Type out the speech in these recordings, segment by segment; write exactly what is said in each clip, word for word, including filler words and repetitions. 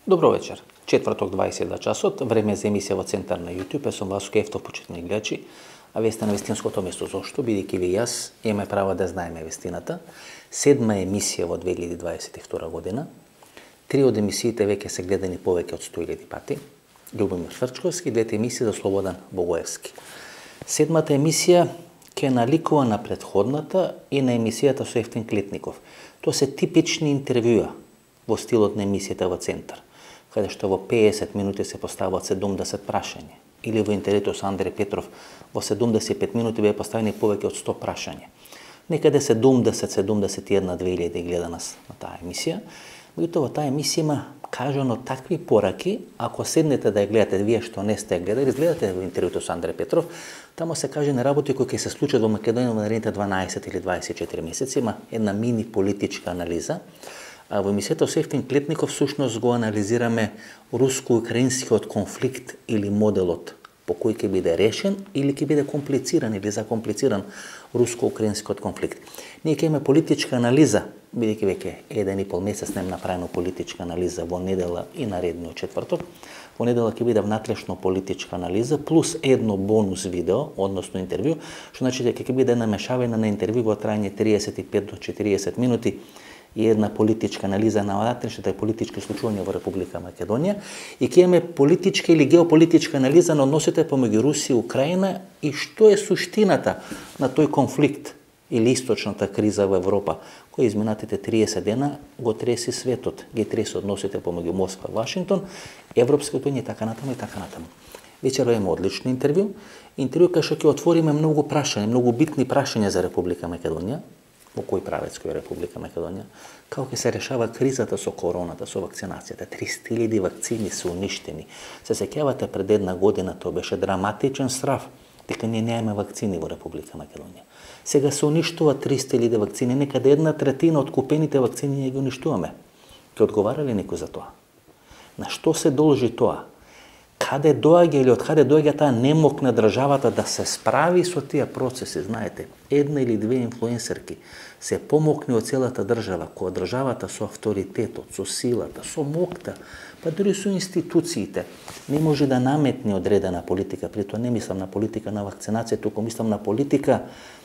Добро вечер. Четврток дваесет и два часот, време за емисија во Центар на YouTube. Јас сум Васко Ефтов, почитни гледачи, а вие сте на вистинското место. Зошто? Бидејќи ви јас имаме право да знаеме вистината. Седма емисија во две илјади дваесет и втора година. Три од емисиите веќе се гледани повеќе од сто илјади пати. Љубомир Шврчковски, двете емисии за Слободан Богоевски. Седмата емисија ќе наликува на претходната и на емисијата со Ефтин Клетников. Тоа се типични интервјуа во стилот на емисијата во Центар, каде што во пеесет минути се поставуваат седумдесет прашања, или во интервјуто со Андре Петров во седумдесет и пет минути беа поставени повеќе од сто прашања. Некаде седумдесет седумдесет и една две илјади гледаност на таа емисија. Меѓутоа во таа емисија има кажано такви пораки, ако седнете да ја гледате вие што не сте гледали, изгледате во интервјуто со Андре Петров, таму се кажани работи кои ќе се случат во Македонија во наредните дванаесет или дваесет и четири месеци, има една мини политичка анализа. А во емисијата со Ефтин Клетников всушност го анализираме руско-украинскиот конфликт или моделот по кој ќе биде решен или ќе биде комплициран или закомплициран руско-украинскиот конфликт. Ние ќе имаме политичка анализа, бидејќи веќе еден и пол месец нема направено политичка анализа во недела и наредниот четврток. Во недела ќе биде внатрешно политичка анализа плюс едно бонус видео, односно интервју, што значи дека ќе биде една мешавина на интервју во трајање триесет и пет до четириесет минути и една политичка анализа на внатрешните политички случувања во Република Македонија и ќе имаме политичка или геополитичка анализа на односите помеѓу Русија и Украина и што е суштината на тој конфликт или источната криза во Европа, која изминатите триесет дена го треси светот, ги треси односите помеѓу Москва и Вашингтон, Европската унија и така натаму и така натаму. Вечерва има одлично интервју, интервју кај што ќе отвориме многу прашања, многу битни прашања за Република Македонија, во кој правец кој е Република Македонија, како ќе се решава кризата со короната, со вакцинацијата. триста илјади вакцини се уништени. Се сеќавате пред една година тоа беше драматичен страв дека ние немаме вакцини во Република Македонија. Сега се уништува триста илјади вакцини, некаде една третина од купените вакцини ние ги уништуваме. Ќе одговара ли некој за тоа? На што се должи тоа? Каде доаѓа или од каде доаѓа таа немок на државата да се справи со тие процеси? Знаете, една или две инфлуенсерки се помокни од целата држава, која државата со авторитетот, со силата, со мокта, па дури со институциите, не може да наметне одредена политика. При тоа не мислам на политика на вакцинација, туку мислам на политика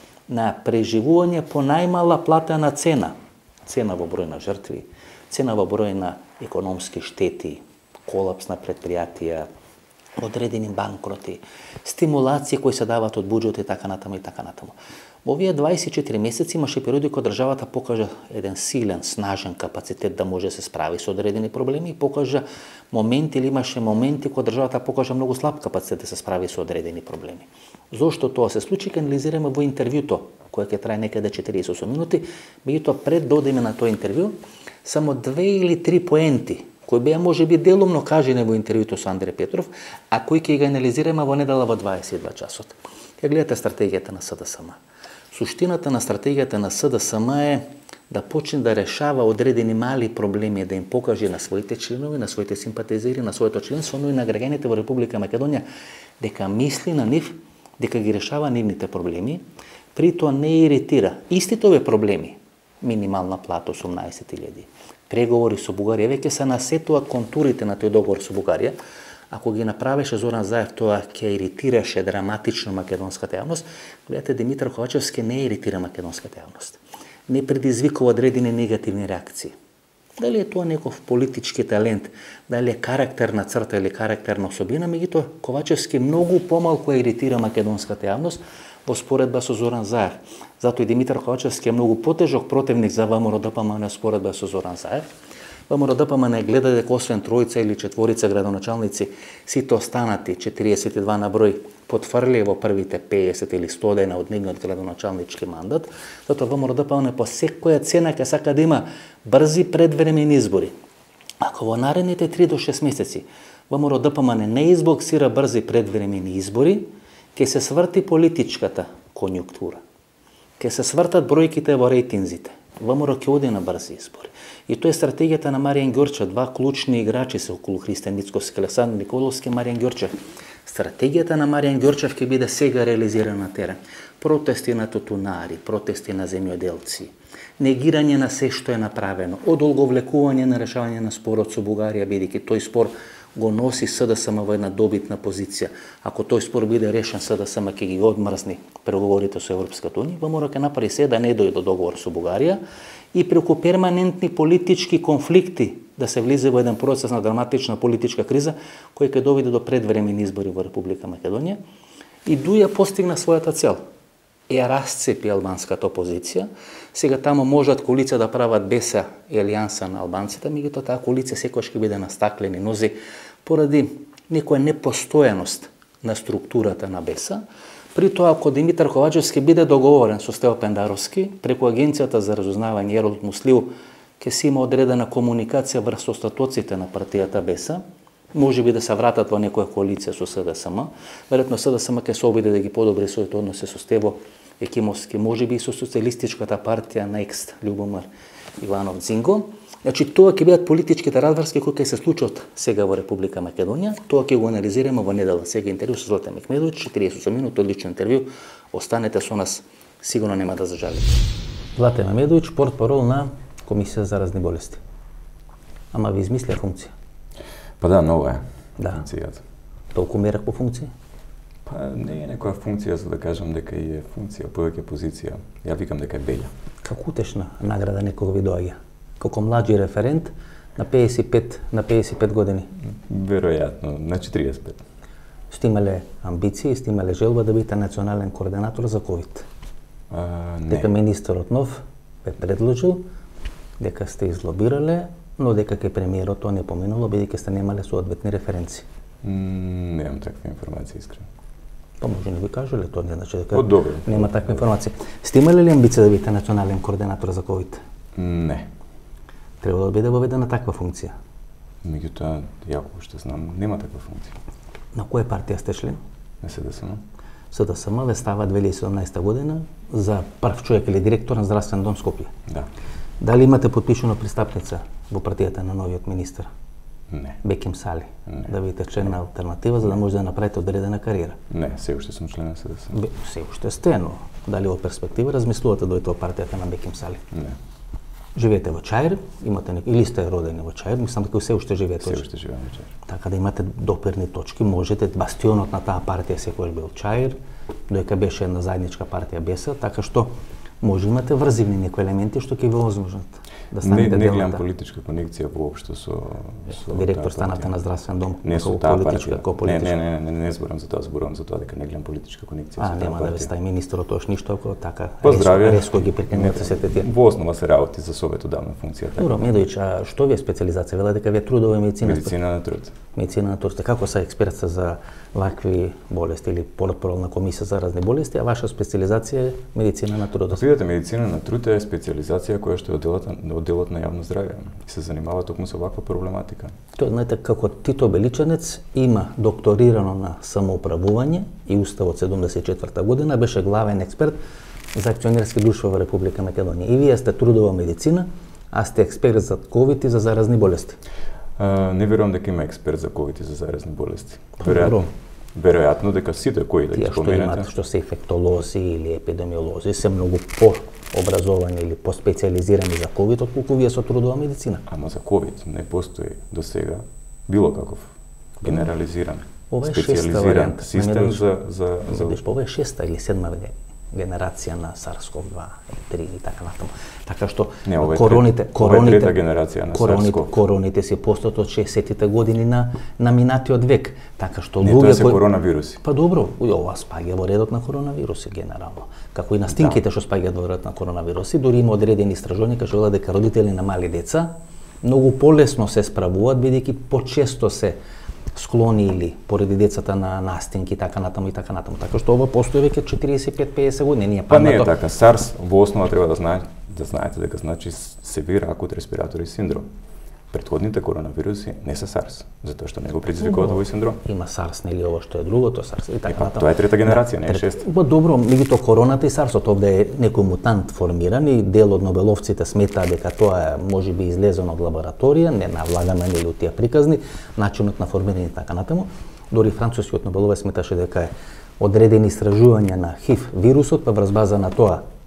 на преживување по најмала платена цена. Цена во број на жртви, цена во број на економски штети, колапс на предпријатија, одредени банкроти, стимулации кои се дават од буџет и така натаму и така натаму. Во овие дваесет и четири месеци имаше периоди кога државата покажа еден силен, снажен капацитет да може да се справи со одредени проблеми и покажа моменти или имаше моменти кога државата покажа многу слаб капацитет да се справи со одредени проблеми. Зошто тоа се случи, ќе анализираме во интервјуто, кое ќе трае некаде четириесет и осум минути, меѓутоа пред да одиме на тоа интервју, само две или три поенти кои беа може би делумно кажени во интервјуто со Андре Петров, а кои ќе ги анализираме во недела во дваесет и два часот. Ќе гледате стратегијата на С Д С М. Суштината на стратегијата на С Д С М е да почне да решава одредени мали проблеми, да им покаже на своите членови, на своите симпатизери, на своето членство, но и на граѓаните во Република Македонија дека мисли на нив, дека ги решава нивните проблеми, при тоа не иритира. Истите овие проблеми, минимална плата осумнаесет илјади, преговори со Бугарија, веќе се насетуваат контурите на тој договор со Бугарија. Ако ги направеше Зоран Заев, тоа ќе иритираше драматично македонската јавност. Гледате, Димитар Ковачевски не иритира македонската јавност. Не предизвикува одредени негативни реакции. Дали е тоа неков политички талент, дали е карактерна црта или карактерна особина, меѓутоа Ковачевски многу помалку иритира македонската јавност во споредба со Зоран Заев. Затоа и Димитар Ковачевски е многу потежок противник за ВМРО Д П М Н споредба со Зоран Заев. ВМРО Д П М Н гледа дека освен тројца или четворица градоначалници, сите останати четириесет и два на број потврли во првите пеесет или сто дена од нивниот градоначалнички мандат. Затоа ВМРО Д П М Н по секоја цена ќе сака да има брзи предвремени избори. Ако во наредните три до шест месеци ВМРО Д П М Н не избоксира брзи предвремени избори, ќе се сврти политичката конјунктура. Ќе се свртат бројките во рейтинзите. ВМРО ќе оди на брзи избори. И тоа е стратегијата на Маријан Ѓорчев. Два клучни играчи се околу Христијан Мицкоски, Александар Николовски и Маријан Ѓорчев. Стратегијата на Маријан Ѓорчев ќе биде сега реализирана на терен. Протести на тутунари, протести на земјоделци, негирање на се што е направено, одолговлекување на решавање на спорот со Бугарија, бидејќи тој спор го носи СДСМ во една добитна позиција. Ако тој спор биде решен, СДСМ ќе ги одмрзни преговорите со Европската унија, мора ќе направи се да не дојде до договор со Бугарија и преку перманентни политички конфликти да се влезе во еден процес на драматична политичка криза кој ќе доведе до предвремени избори во Република Македонија. И Дуја постигна својата цел. Ја расцепи албанската опозиција. Сега таму можат коалиција да прават БЕСА и Алијанса на албанците, меѓутоа таа коалиција секогаш ќе биде на стаклени нози поради некоја непостојаност на структурата на БЕСА. При тоа, ако Димитар Ковачевски биде договорен со Стево Пендаровски, преку Агенцијата за разузнавање Ерол Муслиу, ќе си има одредена комуникација врз остатоците на партијата БЕСА, може би да се вратат во некоја коалиција со СДСМ. Веројатно СДСМ ќе се обиде да ги подобри своите односи со Стево Екимовски, може би и со социјалистичката партија на екс Љубомир Иванов Дзинго. Значи, тоа ќе бидат политичките разврски кои ќе се случат сега во Република Македонија. Тоа ќе го анализираме во недела. Сега интервју со Златан Мехмедовиќ, четириесет минути, одлично интервју. Останете со нас, сигурно нема да зажалите. Златан Мехмедовиќ, портпарол на Комисија за разни болести. Ама ви измисля функција? Па да, нова е да. Функцијата. Толку мерак по функција? Па не е некоја функција за да кажам дека е функција, повеќе позиција. Ја викам дека е белја. Како утешна награда некога ви доаѓа? Како млади референт на пеесет и пет на пеесет и пет години? Веројатно, на четириесет и пет. Сте имале амбиции, сте имале желба да бидете национален координатор за ковид? А, не. Дека министерот нов бе предложил, дека сте излобирале, но дека ке премиерот тоа не поминало, бидејќи сте немале соодветни референци. Mm, немам таква информација, искрено. Па може не ви кажале, тоа не значи дека О, добро. Нема таква информација. Сте имале ли амбиција да бидете национален координатор за ковид? Не. Треба да биде воведена таква функција. Меѓутоа, ја што знам, нема таква функција. На која партија сте член? На СДСМ. СДСМ ве става две илјади и седумнаесета година за прв човек или директор на Здравствен дом Скопје. Да. Дали имате подпишано пристапница во партијата на новиот министер? Не. Беким Сали. Не. Да бидете член на алтернатива за да може да направите одредена кариера. Не, се уште сум член на СДСМ. Бе, се уште сте, но дали во перспектива размислувате да дојдете во партијата на Беким Сали? Не. Живеете во Чаир, имате нек... или сте родени во Чаир, мислам дека се уште живеете Се во Чаир. уште живеам во Чаир. Така да имате допирни точки, можете, бастионот на таа партија секојаш бил Чаир, доека беше една заедничка партија БЕСА, така што може имате врзивни некои елементи што ќе ви овозможат да станете не, дел не на гледам таа. политичка конекција воопшто со со Директор станате на Здравствен дом, не со како таа политичка, партија. како Не, политичка. не, не, не, не зборам за тоа, зборам за тоа дека не гледам политичка конекција А, со таа нема да ве партија. стаи министерот тоаш ништо ако така Поздравје. реско, реско ги прекинувате сете тие. Во основа се работи за советодавна функција. така. Добро, Медојич, а што ви е специализација? Вела дека ви е трудова медицина. Медицина на труд. Медицина на труд. Како са експертца за вакви болести или портпарол на Комисија за разни болести, а ваша специализација е медицина на трудот? Видете, медицина на труд е специализација која што е одделот, одделот на јавно здравје и се занимава токму со ваква проблематика. Тоа знаете како Тито Беличанец има докторирано на самоуправување и уставот седумдесет и четврта година, беше главен експерт за акционерски друштва во Република Македонија. И вие сте трудова медицина, а сте експерт за ковид и за заразни болести. А, не верувам дека има експерт за ковид и за заразни болести. Па, Веројатно, веројатно дека сите кои да ги Тие што имаат, споменете. што се инфектолози или епидемиолози, се многу по-образовани или по-специализирани за ковид, отколку вие со трудова медицина. Ама за ковид не постои до сега било каков генерализиран, Ова е шеста специализиран варијанта. систем за за за Видиш, ова е шеста или седма генерација на SARS-CoV два, три и така натаму. Така што Не, ова е короните, трет- ова е короните, трета генерација на короните, SARS-CoV. короните се постат од шеесеттите години на на минатиот век. Така што Не, луѓе тоа се кои коронавируси. Па добро, уј, ова спаѓа во редот на коронавируси генерално. Како и на стинките што спаѓаат во редот на коронавируси, дури има одредени истражувања кои што велат дека родители на мали деца многу полесно се справуваат бидејќи почесто се склони или поради децата на настинки и така натаму и така натаму. Така што ова постои веќе четириесет и пет до пеесет години, ние Па не е памето. така. SARS во основа треба да знае да знаете дека значи Severe Acute Respiratory Syndrome. Претходните коронавируси не се SARS, затоа што не го предизвикуваат овој синдром. Има SARS, нели ова што е другото SARS и така Па, натаму. тоа е трета генерација, не е трет- шеста. Па добро, меѓутоа короната и SARS-от овде е некој мутант формиран и дел од нобеловците сметаа дека тоа е можеби излезено од лабораторија, не навлагаме нели од тие приказни, начинот на формирање и така натаму. Дори францускиот нобеловец сметаше дека е одредени истражувања на ХИВ вирусот, па врз база на тоа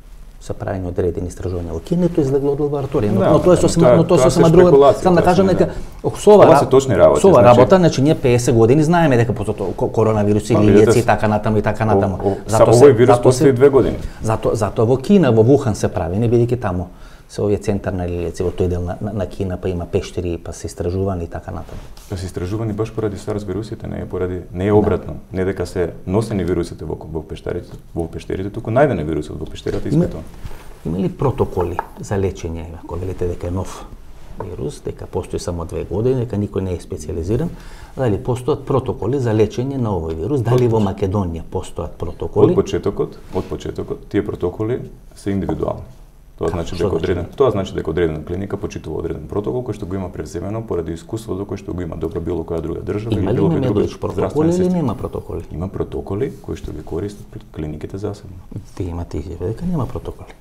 се правени одредени истражувања во Кина, тоа излегло од лабораторија. Но, Да, но тоа е сосема, но тоа тоа се сосема друга. шпекулации, Сам да тоа кажам се, дека да. со ова Ова се точни работи, со ова значи- работа, значи ние песет години знаеме дека потото коронавирус и Па, лилјеци видете, и така натаму и така натаму. О- о- са- овој вирус постои две години. Зато зато во Кина, во Вухан се прави, не бидејќи таму се овие центар на лилјеци во тој дел на, на, на Кина, па има пештери, па се истражувани и така натаму. Да се истражувани баш поради SARS вирусите, не е поради не е обратно, да. Не дека се носени вирусите во во пештерите, во пештерите, туку најден е вирусот во пештерата и испитуван. Има ли протоколи за лечење, ако велите дека е нов вирус, дека постои само две години, дека никој не е специализиран, дали постојат протоколи за лечење на овој вирус, дали во Македонија постојат протоколи? Од почетокот, од почетокот тие протоколи се индивидуални. Тоа значи што дека значи? одреден, тоа значи дека одредена клиника почитува одреден протокол кој што го има превземено поради искуството кој што го има добро било која друга држава Има ли било кој друг Мемедович протоколи или нема протоколи? Има протоколи кои што ги користат пред клиниките засебно. Ти имате изјава дека нема протоколи.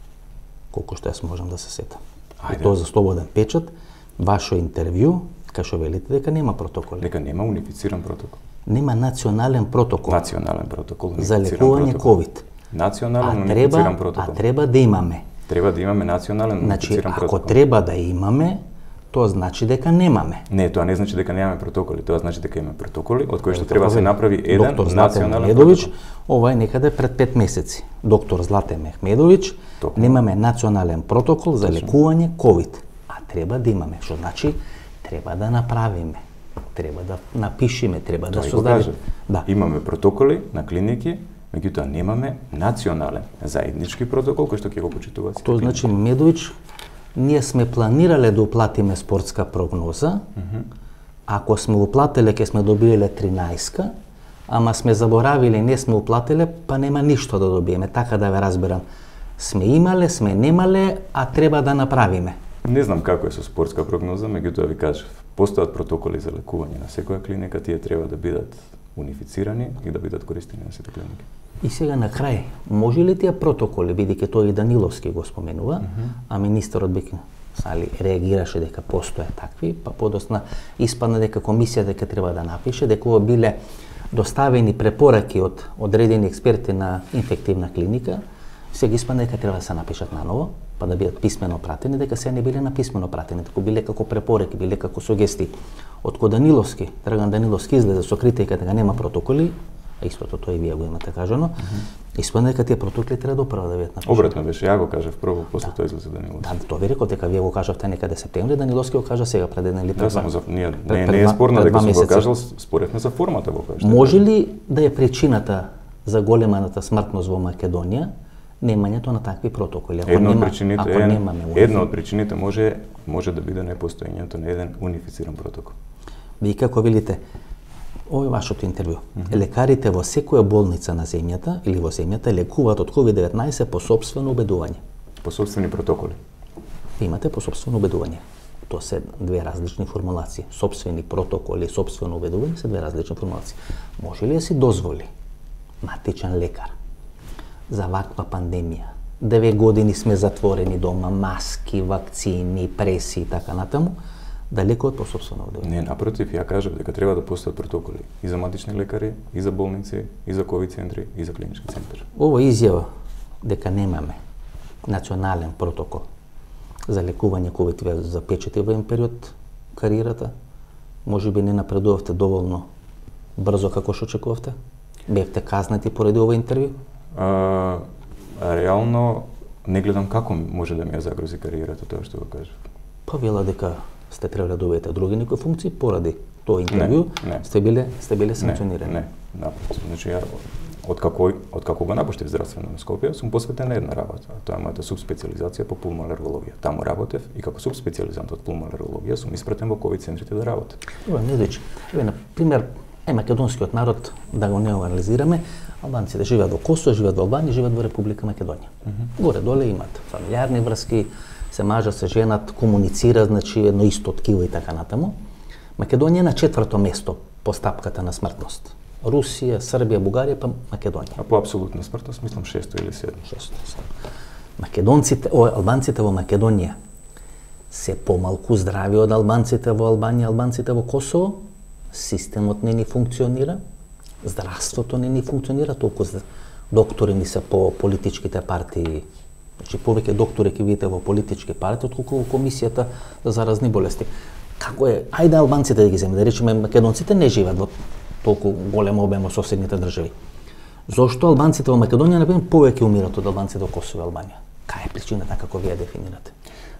Колку што јас можам да се сетам. И Ајде. тоа за слободен печат, ваше интервју, кај што велите дека нема протоколи. Дека нема унифициран протокол. Нема национален протокол Национален протокол, за унифициран лекување протокол. ковид. Национален А унифициран треба, протокол. а треба да имаме. Треба да имаме национален Значи, унифициран ако протокол. треба да имаме, тоа значи дека немаме. Не, тоа не значи дека немаме протоколи, тоа значи дека имаме протоколи од кои што Тоа треба да се вели направи еден доктор Златен национален Мехмедович, протокол. ова е некаде пред пет месеци. Доктор Златен Мехмедович, Токму. немаме национален протокол за Точно. лекување ковид, а треба да имаме, што значи треба да направиме, треба да напишеме, треба да Тој го создадеме. кажа. Да. Имаме протоколи на клиники, меѓутоа немаме национален заеднички протокол кој што ќе го почитуваат сите Тоа клиники. значи Медович, ние сме планирале да уплатиме спортска прогноза. Ако сме уплатиле, ќе сме добиле тринаесет, ама сме заборавиле, не сме уплатиле, па нема ништо да добиеме. Така да ве разберам. Сме имале, сме немале, а треба да направиме. Не знам како е со спортска прогноза, меѓутоа ви кажав, постојат протоколи за лекување на секоја клиника, тие треба да бидат унифицирани и да бидат користени на сите клиники. И сега на крај, може ли тие протоколи, бидејќи тој и Даниловски го споменува, mm -hmm. а министерот беќе али реагираше дека постојат такви, па подосна испадна дека комисија дека треба да напише дека ова биле доставени препораки од одредени експерти на инфективна клиника, сега испадна дека треба да се напишат наново, па да бидат писмено пратени, дека се не биле на писмено пратени, дека биле како препораки, биле како сугестии. Од кога Даниловски, Драган Даниловски излезе со критика дека нема протоколи, а истото тоа и вие го имате кажано, mm -hmm. испадна дека тие протоколи треба допрва да бидат напишани. Обратно беше, ја го кажав прво, после Да. тоа излезе Даниловски. Да, тоа ви реков дека вие го кажавте некаде септември, Даниловски го кажа сега пред еден или пред Да, два. само за ние пред- не, пред не е два- спорно пред дека два сум го месеца. кажал, споревме за формата во која што. Може ли да е причината за големата смртност во Македонија немањето на такви протоколи? Ако Една од нема, причините ако е, немаме една од причините може може да биде непостоењето на еден унифициран протокол. Вие како велите, ово е вашето интервју. Mm -hmm. Лекарите во секоја болница на земјата или во земјата лекуваат од ковид деветнаесет по сопствено убедување. По собствени протоколи. Ви имате по сопствено убедување. Тоа се две различни формулации. Сопствени протоколи, сопствено убедување се две различни формулации. Може ли да си дозволи матичен лекар за ваква пандемија? Деве години сме затворени дома, маски, вакцини, преси и така натаму, да лекуваат по сопствено убедување. Не, напротив, ја кажав дека треба да постојат протоколи и за матични лекари, и за болници, и за ковид центри, и за клинички центри. Ова изјава дека немаме национален протокол за лекување ковид ве запечати во еден период кариерата, може би не напредувавте доволно брзо како што очекувавте? Бевте казнати поради ова интервју? А, реално не гледам како може да ми ја загрози кариерата тоа што го кажав. Па вела дека сте требале да добиете други некои функции поради тоа интервју, Не, не. сте биле сте биле Не, санкционирани. не, напротив. Значи ја од како од како го напуштив здравствено на Скопје, сум посветен на една работа, а тоа е мојата субспециализација по пулмолерологија. Таму работев и како субспециализант од пулмолерологија сум испратен во ковид центрите да работам. Добро, Недојч, еве на пример, е македонскиот народ, да го не анализираме, албанците живеат во Косово, живеат во Албанија, живеат во Република Македонија. Mm -hmm. Горе-доле имат фамилиарни врски, се мажат, се женат, комуницираат, значи едно исто ткиво и така натаму. Македонија е на четврто место по стапката на смртност. Русија, Србија, Бугарија, па Македонија. А по апсолутна смртност мислам шесто или седмо. Шесто. Македонците, о, албанците во Македонија се помалку здрави од албанците во Албанија, албанците во Косово. Системот не ни функционира, здравството не ни функционира, толку доктори ни се по политичките партии Значи повеќе доктори ќе видите во политички партии отколку во комисијата за заразни болести. Како е? Ајде албанците да ги земе, да речеме македонците не живеат во толку голем обем во соседните држави. Зошто албанците во Македонија например повеќе умират од албанците во Косово и Албанија? Кај е причината како вие дефинирате?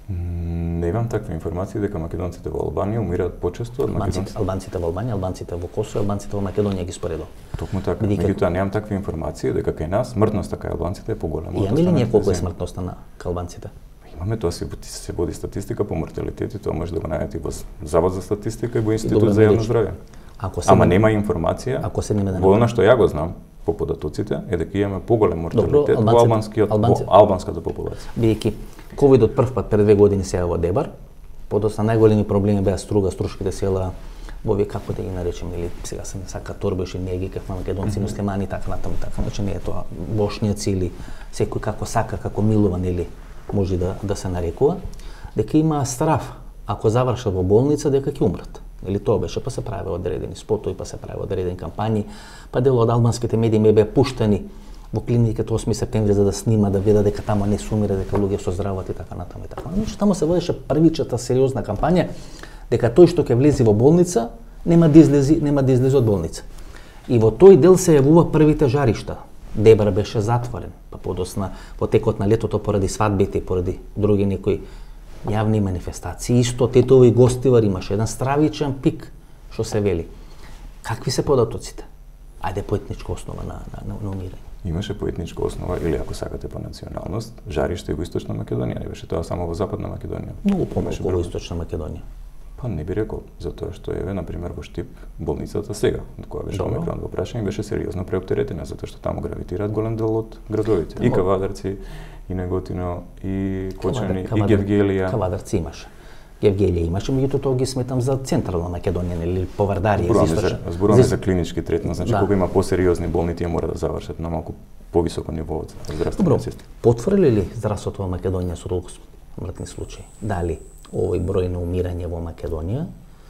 Немам такви информации дека македонците во Албанија умираат почесто од македонците. Албанците во Албанија, албанците во Косово, албанците во Македонија ги споредо. Токму така. Меѓутоа немам такви информации дека кај нас смртноста кај албанците е поголема. Имаме ли ние колку е смртноста на кај албанците? Имаме, тоа се, се води статистика по морталитет и тоа може да го најдете во Завод за статистика и во Институт за јавно здравје. Ама нема информација. Ако се нема да во она што ја го знам по податоците е дека имаме поголем морталитет во албанскиот во албанската популација. Бидејќи ковидот прв пат пред две години се во Дебар, подоцна најголеми проблеми беа Струга, Струшките села, во овие како да ги наречеме, или сега се не сака Торбеш и неги, како македонци, муслимани, така натаму, така, значи не е тоа бошњаци или секој како сака, како милуван или може да да се нарекува, дека има страв ако завршат во болница дека ќе умрат. Или тоа беше, па се правеа одредени спотови, па се правеа одредени кампањи, па дел од албанските медии ме беа пуштени во клиниката осми септември за да снима, да видат дека таму не се умира, дека луѓе се оздрават и така натаму и така. Значи таму се водеше првичната сериозна кампања дека тој што ќе влезе во болница нема да излези, нема да излезе од болница. И во тој дел се јавува првите жаришта. Дебар беше затворен, па подосна во текот на летото поради свадбите и поради други некои јавни манифестации. Исто Тетово и Гостивар имаше еден стравичен пик, што се вели. Какви се податоците? Ајде по етничка основа на, на, на, на умирање. Имаше по етничка основа или ако сакате по националност, жариште во Источна Македонија, не беше тоа само во Западна Македонија. Многу помалку во Источна Македонија. Па не би рекол, затоа што еве на пример во Штип болницата сега, која беше омикрон во прашање, беше сериозно преоптеретена затоа што таму гравитираат голем дел од градовите. И Кавадарци, и Неготино, и Кочани, и Гевгелија. Кавадарци имаше. Гевгелија имаше, меѓутоа тоа ги сметам за централна Македонија или Повардарија, за Источна. Зборуваме за клинички третман, значи кога има посериозни болни, тие мора да завршат на малку повисоко ниво од здравствениот систем. Потврди ли здравството во Македонија со толку смртни случаи? Дали овој број на умирање во Македонија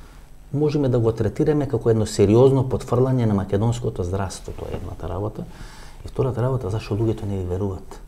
можеме да го третираме како едно сериозно потврлање на македонското здравство, тоа е едната работа. И втората работа, зашто луѓето не ви веруваат?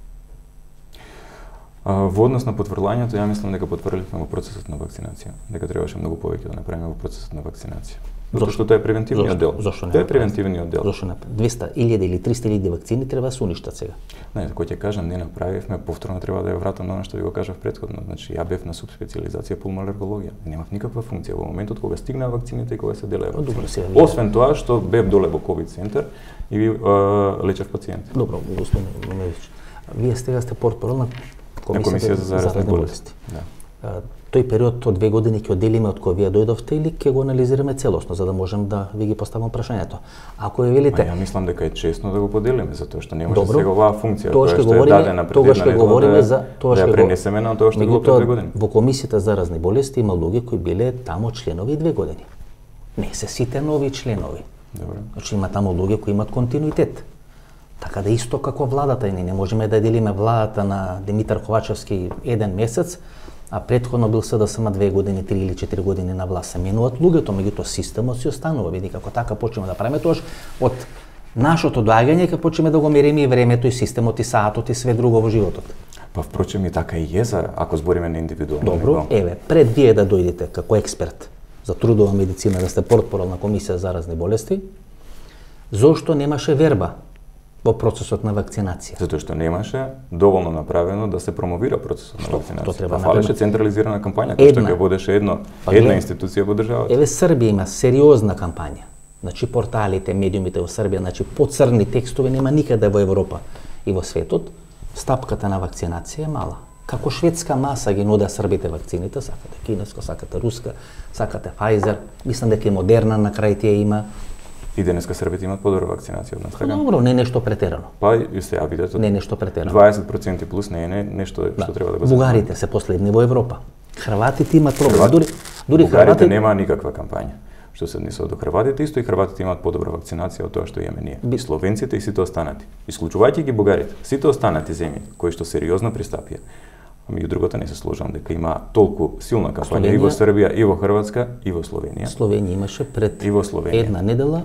А, во однос на потврлањето, ја мислам дека потврдивме во процесот на вакцинација, дека требаше многу повеќе да направиме во процесот на вакцинација. Зошто што тоа е превентивниот дел. Зошто не? Тоа е превентивниот дел. Зошто не? двеста илјади или триста илјади вакцини треба да се уништат сега. Не, кој ќе кажам, не направивме, повторно треба да ја вратам на она што ви го кажав претходно. Значи, ја бев на субспециализација пулмолергологија. Немав никаква функција во моментот кога стигнаа вакцините и кога се делеа вакцините. Освен тоа што бев доле во ковид центар и ви лечев пациенти. Добро, господин Ломевич. Вие сега сте портпарол на Комисија за заразни болести. Да. Тој период од две години ќе одделиме од кога вие дојдовте или ќе го анализираме целосно за да можем да ви ги поставам прашањето. Ако ја велите, а ја мислам дека е честно да го поделиме затоа што не може сега оваа функција тоа што е дадена пред една недела да, за тоа да ја пренесеме на тоа што го пред две години. Во комисијата за заразни болести има луѓе кои биле таму членови две години. Не се сите нови членови. Добро. Значи има таму луѓе кои имаат континуитет. Така да исто како владата и не, не можеме да делиме владата на Димитар Ковачевски еден месец, а претходно бил СДСМ две години, три или четири години на власт. Се менуваат луѓето, меѓутоа системот си останува. Види како така почнеме да правиме тоа од нашото доаѓање ќе почнеме да го мериме и времето и системот и саатот и све друго во животот. Па впрочем и така и е за ако збориме на индивидуално Добро, ниво. еве, пред вие да дојдете како експерт за трудова медицина, да сте портпарол на Комисија за заразни болести, зошто немаше верба во процесот на вакцинација? Затоа што немаше доволно направено да се промовира процесот на вакцинација. Тоа фалеше централизирана кампања која што ќе водеше едно па, една институција во државата. Еве Србија има сериозна кампања. Значи порталите, медиумите во Србија, значи поцрни текстови нема никаде во Европа и во светот. Стапката на вакцинација е мала. Како шведска маса ги нудеа србите вакцините, сакате кинеска, сакате руска, сакате Pfizer, мислам дека и Модерна на крај тие има. И денеска србите имаат подобра вакцинација од нас, така? Добро, не нешто претерано. Па и се ја видите. Не нешто претерано. дваесет проценти плюс не е не, нешто да. Што треба да го знаат. Бугарите се последни во Европа. Хрватите имаат проблем. Дури дури Бугарите хрватите нема никаква кампања. Што се однесува до хрватите, исто и хрватите имаат подобра вакцинација од тоа што имаме ние. И словенците и сите останати. Исклучувајќи ги бугарите, сите останати земји кои што сериозно пристапија. Ами и другото не се сложам дека има толку силна кампања и во Србија, и во Хрватска, и во Словенија. Словенија имаше пред и во Словенија. една недела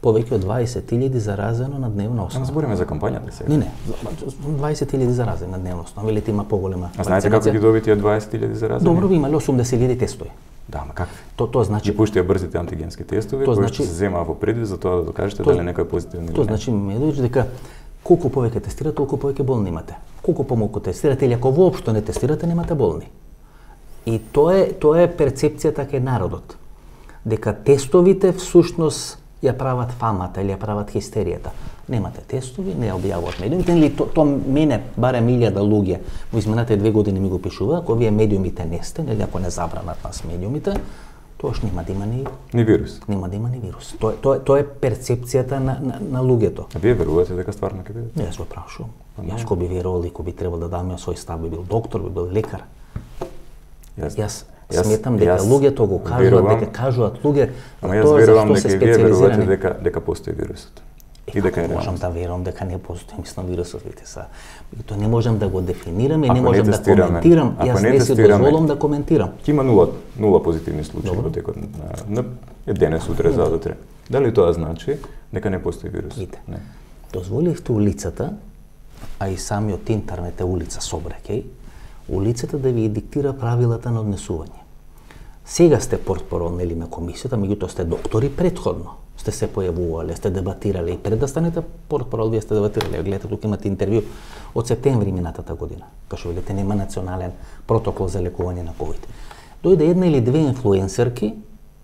повеќе од дваесет илјади заразено на дневна основа. Ама збориме за кампањата сега. Не, не, дваесет илјади заразени на дневна основа, велите има поголема. А знаете како ги доби тие дваесет илјади заразени? Добро, ви имале осумдесет илјади тестови. Да, ама какви? То тоа значи ги пуштија брзите антигенски тестови, кои значи... што се земаа во предвид за тоа да докажете дали некој е позитивен или не. Тоа значи Медович дека колку повеќе тестирате, толку повеќе болни имате. Колку помалку тестирате или ако воопшто не тестирате, немате болни. И тоа е тоа е перцепцијата кај народот. Дека тестовите всушност ја прават фамата или ја прават хистеријата. Немате тестови, не ја објавуваат медиумите, или то, то мене барем илјада луѓе во изминатите две години ми го пишува, ако вие медиумите не сте, или ако не забранат нас медиумите, тоаш нема да има ни ни вирус. Нема да има ни вирус. Тоа тоа тоа е перцепцијата на на, на луѓето. А вие верувате дека стварно ќе биде? Не, јас го прашувам. Јас кој би верувал и кој би требал да даме свој став, би бил доктор, би бил лекар. Јас, јас Јас сметам дека јас луѓето го кажуваат, верувам, дека кажуваат луѓе, ама јас верувам дека вие верувате дека дека постои вирусот. И дека е можам да верувам дека не постои, мислам вирусот, видите са. Тоа не можам да го дефинирам и не можам да коментирам. Јас не си дозволам да коментирам. Ќе има нула, нула позитивни случаи во текот на, на денес, утре, задутре. Дали тоа значи дека не постои вирус? Видите. Не. Дозволивте улицата, а и самиот интернет е улица сообраќај, улицата да ви диктира правилата на однесување. Сега сте портпарол нели на комисијата, меѓутоа сте доктори претходно. Сте се појавувале, сте дебатирале и пред да станете портпарол, вие сте дебатирале. Гледате, тука имате интервју од септември минатата година. Кај видите, нема национален протокол за лекување на ковид. Дојде една или две инфлуенсерки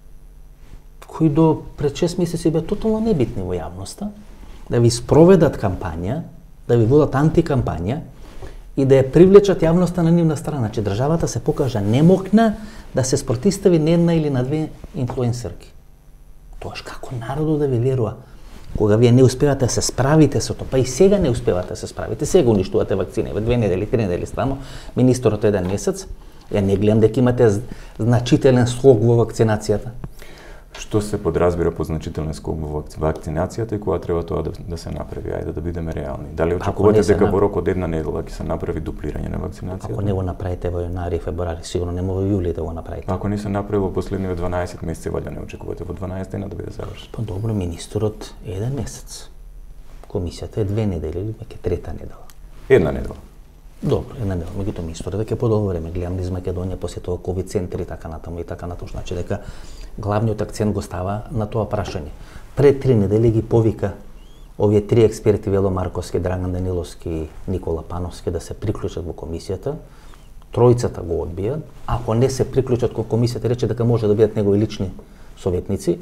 кои до пред шест месеци беа тотално небитни во јавноста, да ви спроведат кампања, да ви водат антикампања и да ја привлечат јавноста на нивна страна, че државата се покажа немокна да се спротистави на една или на две инфлуенсерки. Тоаш како народот да ви верува? Кога вие не успевате да се справите со тоа, па и сега не успевате да се справите, сега уништувате вакцини, во две недели, три недели стану, министерот еден месец, ја не гледам дека имате значителен скок во вакцинацијата. Што се подразбира под значителен скок во вакцинацијата и кога треба тоа да, да се направи? Ајде да бидеме реални. Дали очекувате дека во рок од една недела ќе се направи дуплирање на вакцинацијата? Ако не го направите во јанари, февруари, сигурно нема во јули да го направите. Ако не се направи во последниве дванаесет месеци, валја не очекувате во дванаесет дена да биде завршен? Па добро, министерот е еден месец. Комисијата е две недели или веќе трета недела. Една недела. Добро, една недела. Меѓутоа министерот дека подолго време гледам низ Македонија посетува ковид центри и така натаму и така натаму, значи дека главниот акцент го става на тоа прашање. Пред три недели ги повика овие три експерти Вело Марковски, Драган Даниловски и Никола Пановски да се приклучат во комисијата. Тројцата го одбија. Ако не се приклучат кон комисијата, рече дека може да бидат негови лични советници.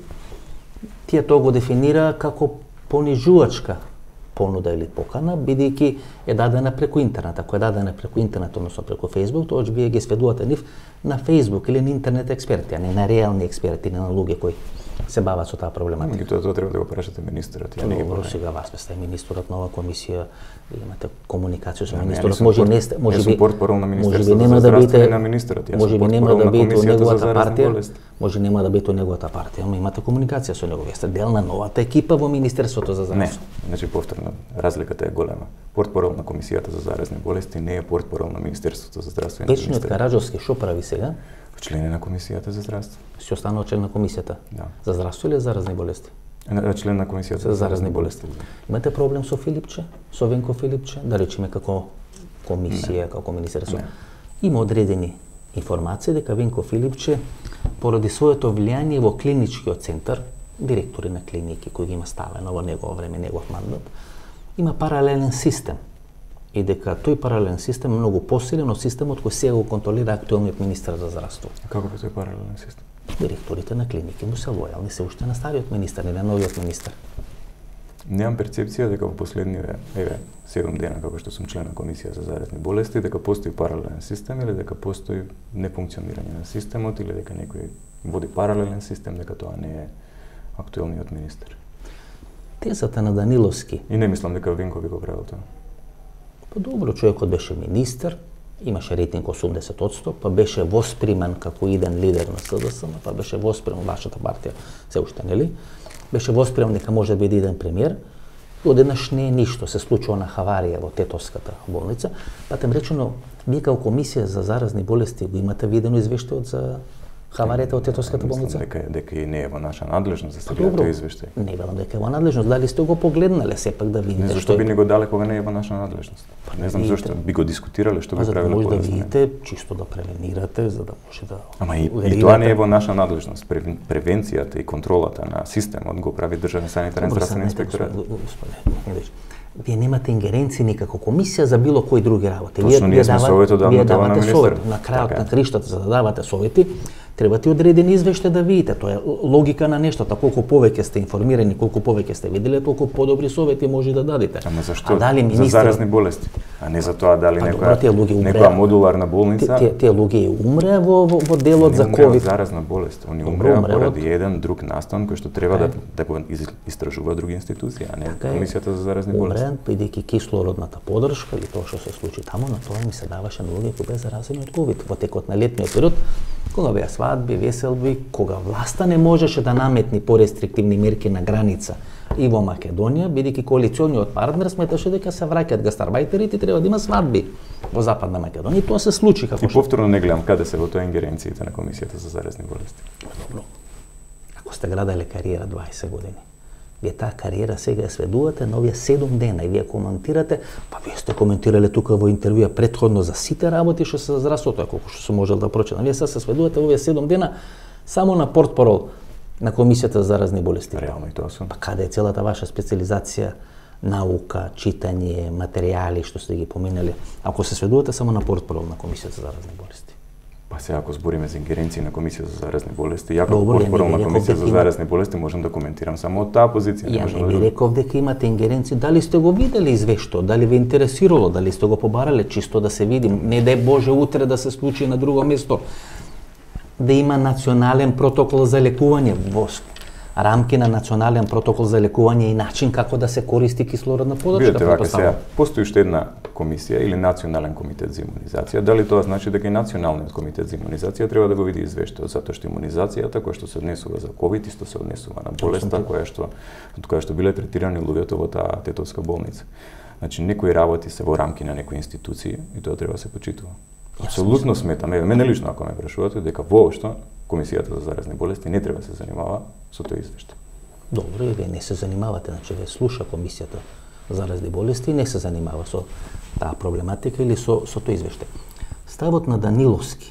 Тие тоа го дефинира како понижувачка понуда или покана, бидејќи е дадена преку интернет. Ако е дадена преку интернет, односно преку Facebook, тоа вие ги сведувате нив на Facebook или на интернет експерти, а не на реални експерти, не на луѓе кои се бават со таа проблематика. Меѓутоа тоа треба да го прашате министерот. Ја не ги Добро, сега вас сте министерот на оваа комисија, имате комуникација со министерот, може не сте, може би портпарол на министерството нема да бидете на министерот. Може би нема да бидете во неговата партија, може нема да бидете во неговата партија, ама имате комуникација со него. Вие сте дел на новата екипа во министерството за здравство. Не, значи повторно разликата е голема. Портпарол на комисијата за заразни болести не е портпарол на министерството за здравство. Вечниот Караджовски што прави сега? Член е на комисијата за здравство. Си останал член на комисијата? Да. За здравство или за заразни болести? Член на комисијата за заразни болести. Имате проблем со Филипче, со Венко Филипче, да речеме како комисија, не. како министерство? Има одредени информации дека Венко Филипче поради своето влијание во клиничкиот центар, директори на клиники кои ги има ставено во негово време, негов мандат, има паралелен систем. И дека тој паралелен систем е многу посилен од системот кој сега го контролира актуелниот министер за здравство. А како е тој паралелен систем? Директорите на клиники му се лојални се уште на стариот министер, не на новиот министер. Немам перцепција дека во последниве, еве, седум дена како што сум член на комисија за заразни болести, дека постои паралелен систем или дека постои нефункционирање на системот или дека некој води паралелен систем, дека тоа не е актуелниот министер. Тезата на Даниловски. И не мислам дека Венко би го правил тоа. Па добро, човекот беше министер, имаше рейтинг осумдесет одсто, па беше воспримен како иден лидер на СДСМ, па беше воспримен вашата партија, се уште нели? Беше воспримен дека може да биде иден премиер. И одеднаш не е ништо, се случува на хаварија во Тетовската болница. Па тем речено, вие како комисија за заразни болести го имате видено извештајот за хаваријата од Тетовската болница? Дека, дека и не е во наша надлежност да се гледа тој извештај. Не велам дека е во надлежност, дали сте го погледнале сепак да видите не, зашто би не го дале кога не е во наша надлежност? Па, не знам видите, зашто би го дискутирале, што би правиле полесно. Да видите, чисто да превенирате, за да може да Ама и, и тоа не е во наша надлежност. Превенцијата и контролата на системот го прави државен санитарен здравствен инспекторат. Господи, вие немате ингеренции никако комисија за било кои други работи. Точно, вие ние сме советот да вие даваме давате совет. На крајот така. на криштата за да давате совети, требате одредени извештај да видите. Тоа е логика на нештото. Колку повеќе сте информирани, колку повеќе сте виделе, толку подобри совети може да дадете. Ама зашто? А дали министер... За заразни болести, а не за тоа дали па, некоја добро, некоја модуларна болница. Тие тие луѓе умреа во, во, во делот за ковид. Заразна болест, они умреа поради еден друг настан кој што треба да да го истражува други институции, а не комисијата за заразни болести. Умреа бидејќи кислородната поддршка или тоа што се случи таму, на тоа им се даваше на луѓе кои беа заразени од ковид во текот на летниот период, кога беа свадби, веселби, кога власта не можеше да наметни порестриктивни мерки на граница и во Македонија, бидејќи коалициониот партнер сметаше дека се враќаат гастарбајтерите и треба да има свадби во Западна Македонија. И тоа се случи како и повторно не гледам каде се во тоа ингеренциите на комисијата за заразни болести. Добро. Ако сте градале кариера дваесет години, вие таа кариера сега ја сведувате на овие седум дена и вие коментирате, па вие сте коментирале тука во интервјуа претходно за сите работи што се за здравството, колку што сум можел да прочитам. Вие сега се сведувате овие седум дена само на портпарол на комисијата за заразни болести. Реално и тоа сум. Па каде е целата ваша специализација, наука, читање, материјали што сте ги поминали, ако се сведувате само на портпарол на комисијата за заразни болести? Па сега ако збориме за ингеренции на комисија за заразни болести, ја како портпарол на комисија за заразни болести можам да коментирам само од таа позиција. Ја не ви реков дека имате ингеренции, дали сте го видели извештајот, дали ви интересирало, дали сте го побарале чисто да се види, не дај Боже утре да се случи на друго место, да има национален протокол за лекување во рамки на национален протокол за лекување и начин како да се користи кислородна поддршка. Видете вака сега, постои уште една комисија или национален комитет за имунизација. Дали тоа значи дека и националниот комитет за имунизација треба да го види извештајот, затоа што имунизацијата која што се однесува за ковид исто се однесува на болеста која што од која што биле третирани луѓето во таа Тетовска болница. Значи некои работи се во рамки на некои институции и тоа треба да се почитува. Апсолутно сметам, еве мене лично ако ме прашувате дека воопшто комисијата за заразни болести не треба да се занимава со тој извештај. Добро, и вие не се занимавате, значи вие слуша комисијата за заразни болести и не се занимава со таа проблематика или со со тој извештај. Ставот на Даниловски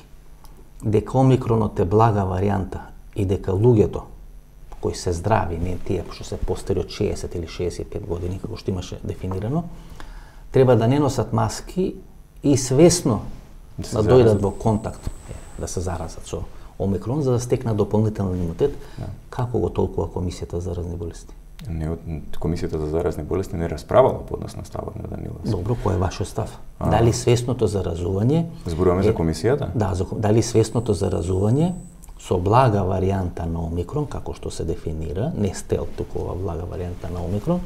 дека омикронот е блага варијанта и дека луѓето кои се здрави, не тие што се постари од шеесет или шеесет и пет години како што имаше дефинирано, треба да не носат маски и свесно да, да дојдат во контакт, да се заразат со омикрон за да стекнат дополнителен имунитет. Да. Како го толкува комисијата за заразни болести? Не, комисијата за заразни болести не расправала по однос на ставот на Даниловски. Добро, кој е вашиот став? А, дали свесното заразување? Зборуваме е, за комисијата? Да, за, дали свесното заразување со блага варијанта на омикрон, како што се дефинира, не стелт, туку ова блага варијанта на омикрон,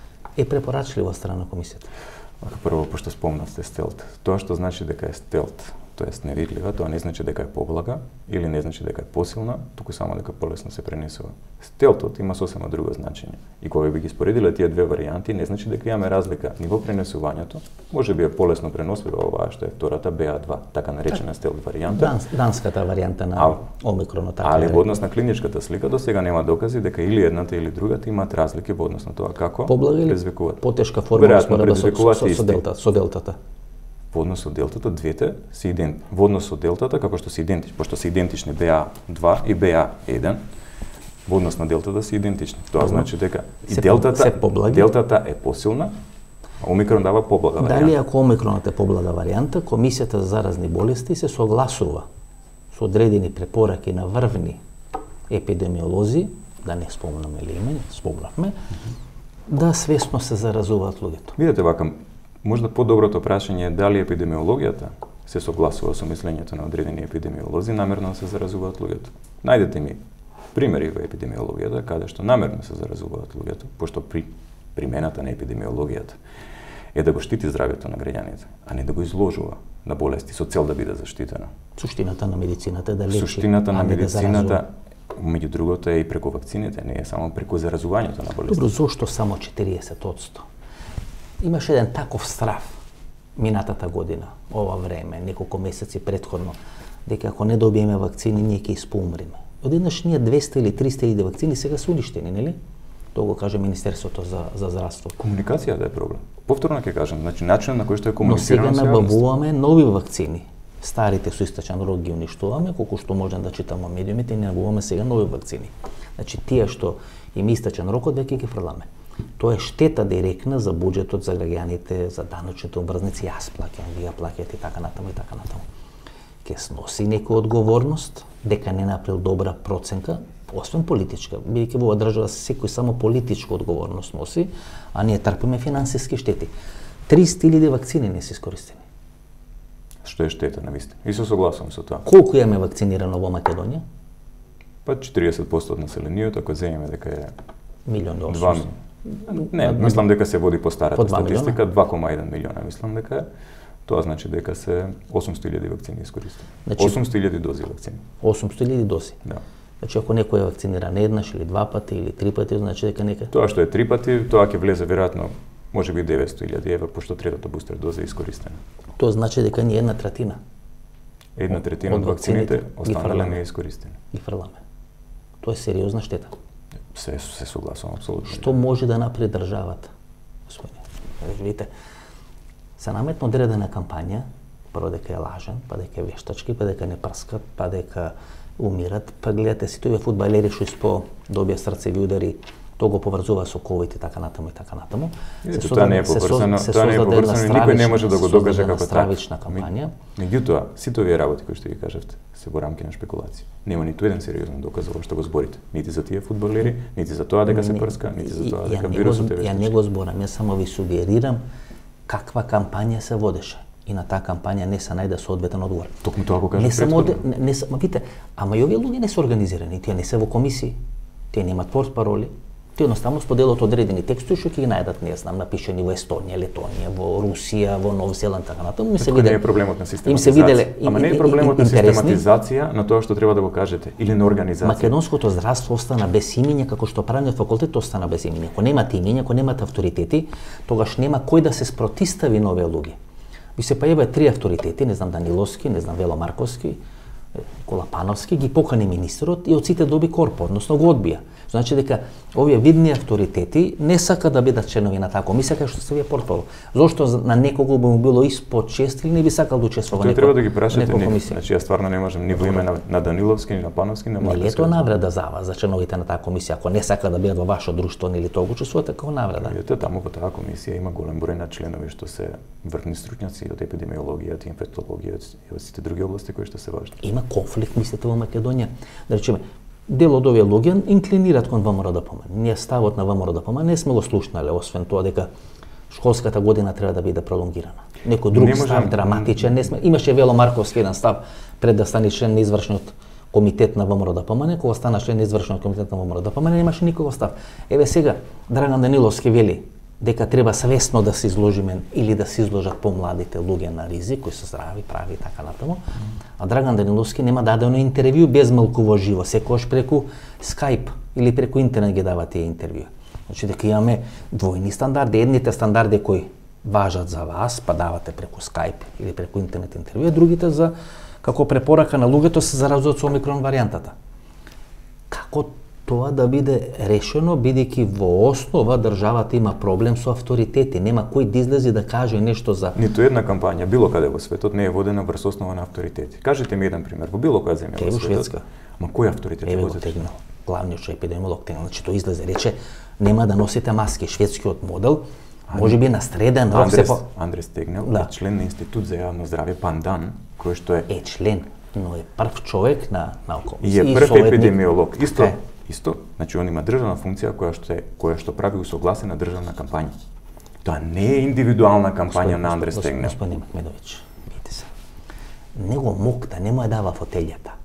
е препорачливо од страна на комисијата? Прво, пошто спомнавте стелт. Тоа што значи дека е стелт, тоест невидлива, тоа не значи дека е поблага или не значи дека е посилна, туку само дека полесно се пренесува. Стелтот има сосема друго значење. И кога би ги споредиле тие две варијанти, не значи дека имаме разлика ни во пренесувањето, може би е полесно преносливо оваа што е втората Б А два, така наречена стелт варијанта. Данс, данската варијанта на а, омикронот. Али во однос на клиничката слика до сега нема докази дека или едната или другата имаат разлики во однос на тоа како предизвикуваат. Потешка форма споредба со, со, со, делта, со делтата. Во однос со делтата, двете се идентични. Во однос со делтата, како што се идентични, пошто се идентични Б А два и Б А еден, во однос на делтата се идентични. Тоа значи дека и делтата, делтата е посилна, а омикрон дава поблага варијанта. Дали ако омикронот е поблага варијанта, комисијата за заразни болести се согласува со одредени препораки на врвни епидемиолози, да не спомнаме ли име, спомнавме, да свесно се заразуваат луѓето. Видете вака, можда подоброто прашање е дали епидемиологијата се согласува со мислењето на одредени епидемиолози намерно да се заразуваат луѓето. Најдете ми примери во епидемиологијата каде што намерно се заразуваат луѓето, пошто при примената на епидемиологијата е да го штити здравјето на граѓаните, а не да го изложува на болести со цел да биде заштитено. Суштината на медицината е да лечи, Суштината на а не медицината, да меѓу другото е и преку вакцините, не е само преку заразувањето на болести. Добро, зошто само четириесет одсто? Имаше еден таков страв минатата година, ова време, неколку месеци претходно, дека ако не добиеме вакцини, ние ќе испоумриме. Одеднаш ние двеста или триста илјади вакцини сега се уништени, нели? Тоа го каже Министерството за, за здравство. Комуникацијата е проблем. Повторно ќе кажам, значи начинот на кој што е комуницирано. Но сега набавуваме нови вакцини. Старите со истечен рок ги уништуваме, колку што можем да читаме медиумите, не набавуваме сега нови вакцини. Значи тие што им истечен рокот веќе ги фрламе. Тоа е штета директна за буџетот, за граѓаните, за даночните образници, јас плаќам, вие плаќате и така натаму и така натаму. Ќе сноси некоја одговорност дека не направил добра проценка, освен политичка, бидејќи во оваа држава секој само политичка одговорност носи, а ние трпиме финансиски штети. триста илјади вакцини не се искористени. Што е штета навистина? И се согласувам со тоа. Колку имаме вакцинирано во Македонија? Па четириесет проценти од населението, ако земеме дека е милион и два осумстотини. Не, мислам дека се води по старата по два статистика, два кома еден милиона, мислам дека е. Тоа значи дека се осумсто илјади вакцини искористени. Значи, осумсто илјади дози вакцини. осумсто илјади дози. Да. Значи ако некој е вакциниран еднаш или два пати или три пати, значи дека нека Тоа што е три пати, тоа ќе влезе веројатно можеби деветсто илјади евра, пошто третата бустер доза е искористена. Тоа значи дека ни една третина. Една третина од вакцините останале не искористени. И фрламе. Тоа е сериозна штета. Се се согласувам апсолутно. Што може да направи државата? Господине, видите, се наметна одредена кампања, прво дека е лажен, па дека е вештачки, па дека не прскат, па дека умират, па гледате си тој фудбалери што испо добија срцеви удари, тоа го поврзува со ковид и така натаму и така натаму. Ето, тоа не е поврзано, тоа не е поврзано и никој не може да го докаже како така. Стравична кампања. Меѓутоа, сите овие работи кои што ги кажавте се во рамки на шпекулација. Нема ниту еден сериозен доказ за што го зборите. Нити за тие фудбалери, нити за тоа дека се прска, нити за тоа дека вирусот е вештачки. Ја не го зборам, ја само ви сугерирам каква кампања се водеше. И на таа кампања не се најде соодветен одговор. Токму тоа го кажа не само претходно. не, не само видите, ама и овие луѓе не се организирани, тие не се во комисии, тие немаат портпароли. Тие едноставно споделат одредени текстови што ќе ги најдат, не знам, напишани во Естонија, Летонија, во Русија, во Нов Зеланд, така натаму. Ми се виделе. Не виделе. е проблемот на систематизација. Им се виделе. Ама не е проблемот на систематизација на тоа што треба да го кажете или на организација. Македонското здравство остана без имиња, како што правниот факултет остана без имиња. Ако немате имиња, ако немате авторитети, тогаш нема кој да се спротистави на овие луѓе. Ви се појавуваат три авторитети, не знам Даниловски, не знам Вело Марковски, Колапановски, ги покани министерот и од сите доби корпо, односно го одбија. Значи дека овие видни авторитети не сака да бидат членови на таа комисија кај што се вие портфол. Зошто на некого би му било испод шест или не би сакал да учествува во некоја комисија? Треба да ги прашате нив. Значи јас стварно не можам ни во име на, на Даниловски, ни на Пановски, ни на Марковски. Не е тоа навреда за вас, за членовите на таа комисија, ако не сака да бидат во ваше друштво или тоа го учествувате како навреда. Видите, таму во таа комисија има голем број на членови што се врвни стручњаци од епидемиологија, инфектологија и од сите други области кои што се важни. Има конфликт, мислите, во Македонија? Да речеме, дел од овие луѓе инклинираат кон ВМРО-ДПМН. Ние ставот на ВМРО-ДПМН не сме го слушнале, освен тоа дека школската година треба да биде пролонгирана. Некој друг не став драматичен, не сме. Имаше Вело Марковски еден став пред да стане член на извршниот комитет на ВМРО-ДПМН, кога стана член на извршниот комитет на ВМРО-ДПМН, немаше никого став. Еве сега Драган Даниловски вели дека треба свесно да се изложиме или да се изложат помладите луѓе на ризик, кои се здрави, прави и така натаму. А Драган Даниловски нема дадено интервју без малку живо, секогаш преку Skype или преку интернет ги дава тие интервјуи. Значи дека имаме двојни стандарди, едните стандарди кои важат за вас, па давате преку Skype или преку интернет интервјуи, другите за како препорака на луѓето се заразуваат со омикрон варијантата. Како тоа да биде решено, бидејќи во основа државата има проблем со авторитети, нема кој да излезе да каже нешто за... Ниту една кампања, било каде во светот, не е водена врз основа на авторитети. Кажете ми еден пример, во било која земја во светот. Шведска. Ма кој авторитет Еве го тегнал, главниот што епидемиолог тегнал, значи тоа излезе, рече, нема да носите маски, шведскиот модел, може би на среден рок се по... Андрес Тегнел да. е член на Институт за јавно здравје Пандан, кој што е... Е член, но е прв човек на наука. И е прв епидемиолог. Исто, е. Исто, значи он има државна функција која што е која што прави усогласена државна кампања. Тоа не е индивидуална кампања на Андрес Тегнел. Господин Махмедович, видите се. Него мокта не му ја дава фотелјата.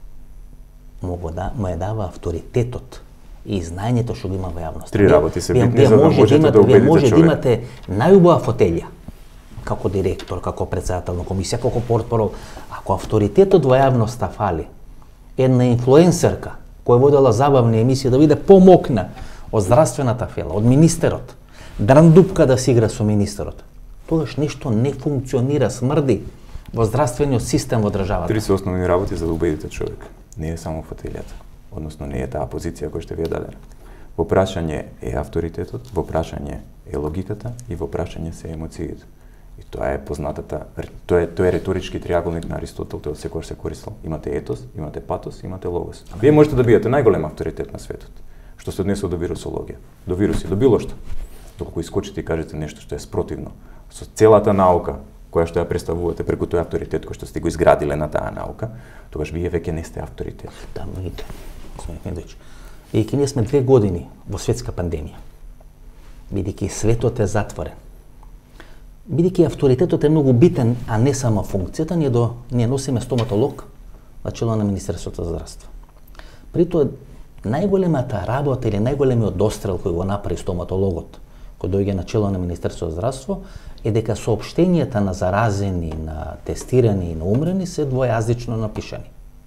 Му го да, му ја дава авторитетот и знаењето што го има во јавност. Три работи се битни за да можете да, да убедите човек. Вие може да имате најубава фотелја како директор, како председател на комисија, како портпарол. Ако авторитетот во јавноста фали, една инфлуенсерка која водела забавни емисии да биде помокна од здравствената фела, од министерот, драндупка да се игра со министерот. тогаш нешто не функционира, смрди во здравствениот систем во државата. Три се основни работи за да убедите човек. Не е само фатилјата, односно не е таа позиција која што ви е дадена. Во прашање е авторитетот, во прашање е логиката и во прашање се емоциите. И тоа е познатата, тоа е, тоа е реторички триаголник на Аристотел, тоа секогаш се користел. Имате етос, имате патос, имате логос. Вие можете да биете најголем авторитет на светот, што се однесува до вирусологија, до вируси, до било што. Доколку искочите и кажете нешто што е спротивно со целата наука која што ја представувате преку тој авторитет кој што сте го изградиле на таа наука, тогаш вие веќе не сте авторитет. Да, видите. Бидејќи ние сме две години во светска пандемија, бидејќи светот е затворен, бидејќи авторитетот е многу битен, а не само функцијата, ние до ние носиме стоматолог на чело на Министерството за здравство. При тоа најголемата работа или најголемиот дострел кој го направи стоматологот, кој дојде на чело на Министерството за здравство, е дека соопштенијата на заразени, на тестирани и на умрени се двојазично напишани.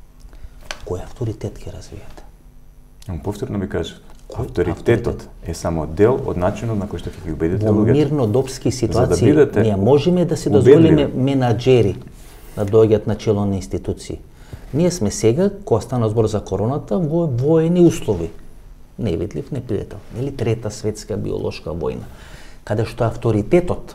Кој авторитет ќе развиете? Повторно ви кажа, авторитетот е само дел од начинот на кој што ќе ги убедите луѓето. Во мирнодопски ситуации да ние можеме да си дозволиме менаџери да доаѓаат на чело на институции. Ние сме сега, кога стана збор за короната, во воени услови. Невидлив непријател, или трета светска биолошка војна, каде што авторитетот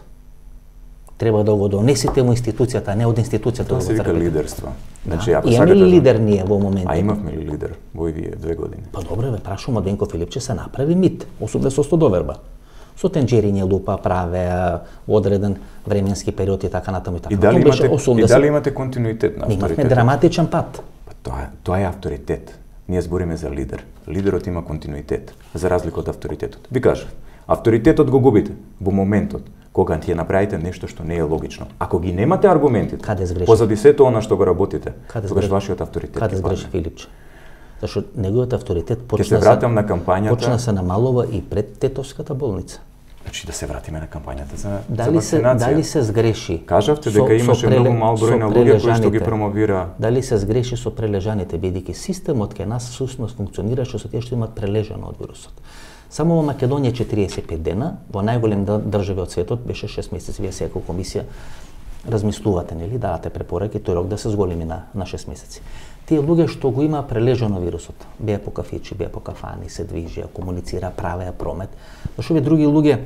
треба да го донесете во институцијата, а не од институцијата да го зрбите. Тоа се вика лидерство. Значи, да. Имаме ли лидер ние во моментот? А имавме ли лидер во овие две години? Па добре, бе, прашувам, Денко Филипче се направи мит, особено со стодоверба. Со тенџериње лупа праве одреден временски период и така натаму и така. И дали имате, и дали имате континуитет на авторитетот? Имавме драматичен пат. Па тоа, тоа е авторитет. Ние збориме за лидер. Лидерот има континуитет, за разлика од авторитетот. Ви кажав, авторитетот го губите во моментот кога ќе направите нешто што не е логично. Ако ги немате аргументите, позади сето она што го работите, тогаш вашиот авторитет каде сгреши Филипче? Зашто неговиот авторитет почна се вратам на кампањата. Почна се намалува и пред Тетовската болница. Значи да се вратиме на кампањата за, дали за вакцинација. Се, дали се сгреши? Кажавте дека имаше преле... многу мал број на луѓе кои што ги промовира. Дали се сгреши со прележаните, бидејќи системот кај нас всушност функционираше со тие што имаат прележано од вирусот. Само во Македонија четириесет и пет дена, во најголем држави од светот беше шест месеци. Вие сега како комисија размислувате, нели, давате препораки тој рок да се зголеми на, на шест месеци. Тие луѓе што го има прележано вирусот, беа по кафичи, беа по кафани, се движеа, комуницира, правеа промет. Зашто овие други луѓе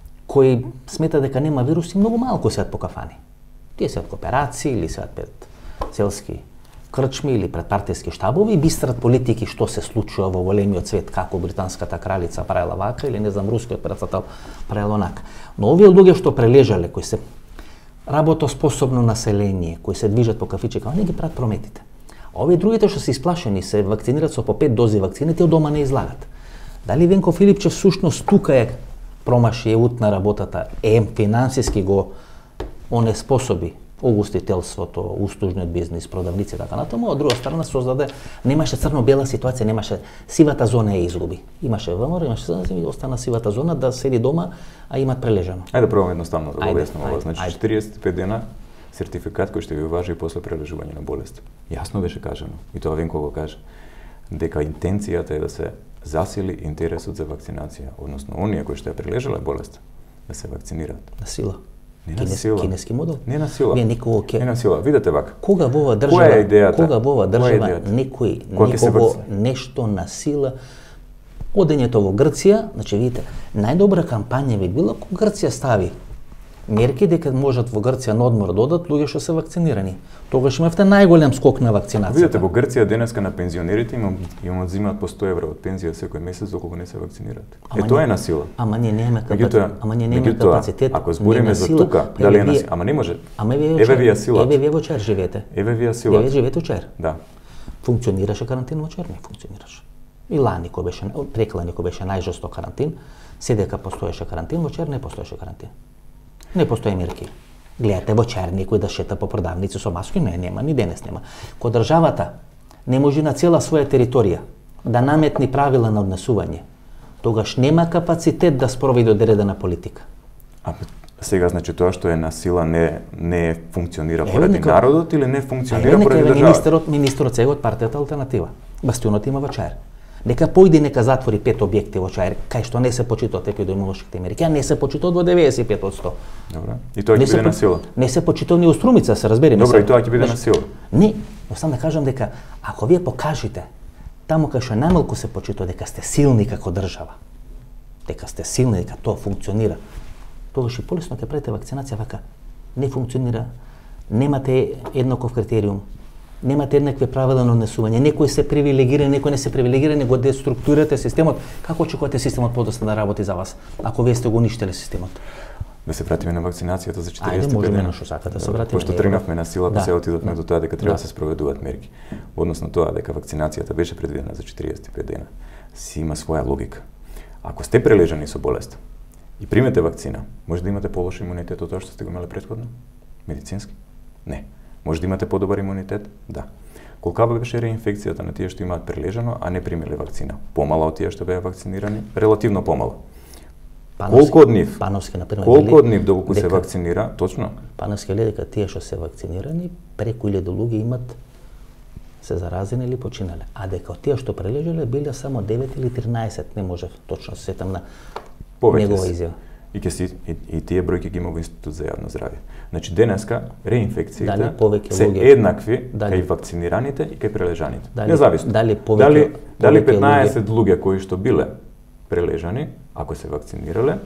кои смета дека нема вирус и многу малку сеат по кафани. Тие сеат кооперации или сеат пред селски крчми или пред партиски штабови и бистрат политики што се случува во големиот свет, како британската кралица правила вака или не знам рускиот председател правил онака. Но овие луѓе што прележале, кои се работоспособно население, кои се движат по кафичи, не ги прават прометите. А овие другите што се исплашени, се вакцинират со по пет дози вакцини, тие дома не излагат. Дали Венко Филипче всушност тука е промаши е утна работата, е финансиски го онеспособи угостителството, услужниот бизнис, продавници и така натаму, од друга страна создаде, немаше црно-бела ситуација, немаше сивата зона е изгуби. Имаше ВМР, имаше и остана сивата зона да седи дома, а имат прележано. Ајде да пробаме едноставно да го објаснам ова. Значи четириесет и пет дена сертификат кој ќе ви важи и после прележување на болест. Јасно беше кажано, и тоа Венко го каже, дека интенцијата е да се засили интересот за вакцинација, односно оние кои што ја прележале болест да се вакцинираат. На сила. Не на сила. Кинески модел? Не на сила. Вие никого ке... Не на сила. Видете вака. Кога во оваа држава, која е идејата? Кога во оваа држава некој некого нешто на сила, одењето во Грција, значи видите, најдобра кампања би била кога Грција стави мерки дека можат во Грција на одмор да одат луѓе што се вакцинирани. Тогаш имавте најголем скок на вакцинација. Видете, во Грција денеска на пензионерите им им одзимаат по сто евра од пензија секој месец доколку не се вакцинираат. Е тоа е на сила. Ама ние немаме капацитет. Ама ние немаме капацитет. Ако збориме за тука, дали е на сила? Ама не може. Еве вие сила. Еве вие во Чер живеете. Еве вие сила. Еве живеете во Чер. Да. Функционираше карантин во Чер, не функционираше. И лани кој беше, преклани кој беше најжесток карантин, седека постоеше карантин, во Чер не постоеше карантин. Не постои мерки. Гледате во Чер некој да шета по продавници со маски, не, нема, ни денес нема. Кога државата не може на цела своја територија да наметни правила на однесување, тогаш нема капацитет да спроведе одредена политика. А сега значи тоа што е на сила не не функционира поради народот или не функционира поради државата? Министерот, министерот сега од партијата Алтернатива. Бастионот има во Чер. дека појде нека затвори пет објекти во Чаир, кај што не се почитуваат епидемиолошките мерки, а не се почитуваат во деветдесет и пет одсто. Добро. И тоа ќе биде на сила. Не се почитува ни во Струмица, се разбереме. Добро, и тоа ќе биде на сила. Не, но сам да кажам дека ако вие покажете таму кај што најмалку се почитува дека сте силни како држава, дека сте силни, дека тоа функционира, тогаш и полесно ќе правите вакцинација вака. Не функционира, немате еднаков критериум, немате еднакви правила на однесување, некои се привилегирани, некои не се привилегирани, го деструктурирате системот. Како очекувате системот подоцна да работи за вас, ако вие сте го уништили системот? Да се вратиме на вакцинацијата за четириесет и пет Ајде, можеме дена. на што сакате да се вратиме. Пошто тргнавме на сила, па да. се отидовме да. до тоа дека треба да да. се спроведуваат мерки. Односно тоа дека вакцинацијата беше предвидена за четириесет и пет дена, си има своја логика. Ако сте прележани со болест и примете вакцина, може да имате полош имунитет од тоа што сте го имале претходно? Медицински? Не. Може да имате подобар имунитет? Да. Колкава беше реинфекцијата на тие што имаат прележано, а не примеле вакцина? Помала од тие што беа вакцинирани? Релативно помала. Пановски, колку од нив? Пановски, например, колку од нив доколку се вакцинира, точно? Пановски вели дека тие што се вакцинирани, преку илјада луѓе имат се заразени или починале, а дека од тие што прележале биле само девет или тринаесет, не можев точно се сетам на Повеќе негова се. изјава. И ќе си и, и тие бројки ги има во Институт за јавно здравје. Значи денеска реинфекциите Дали повеќе се луѓе- еднакви Дали- кај вакцинираните и кај прележаните. Дали- Независно. дали повеќе- дали, дали повеќе петнаесет луѓе кои што биле прележани, ако се вакцинирале,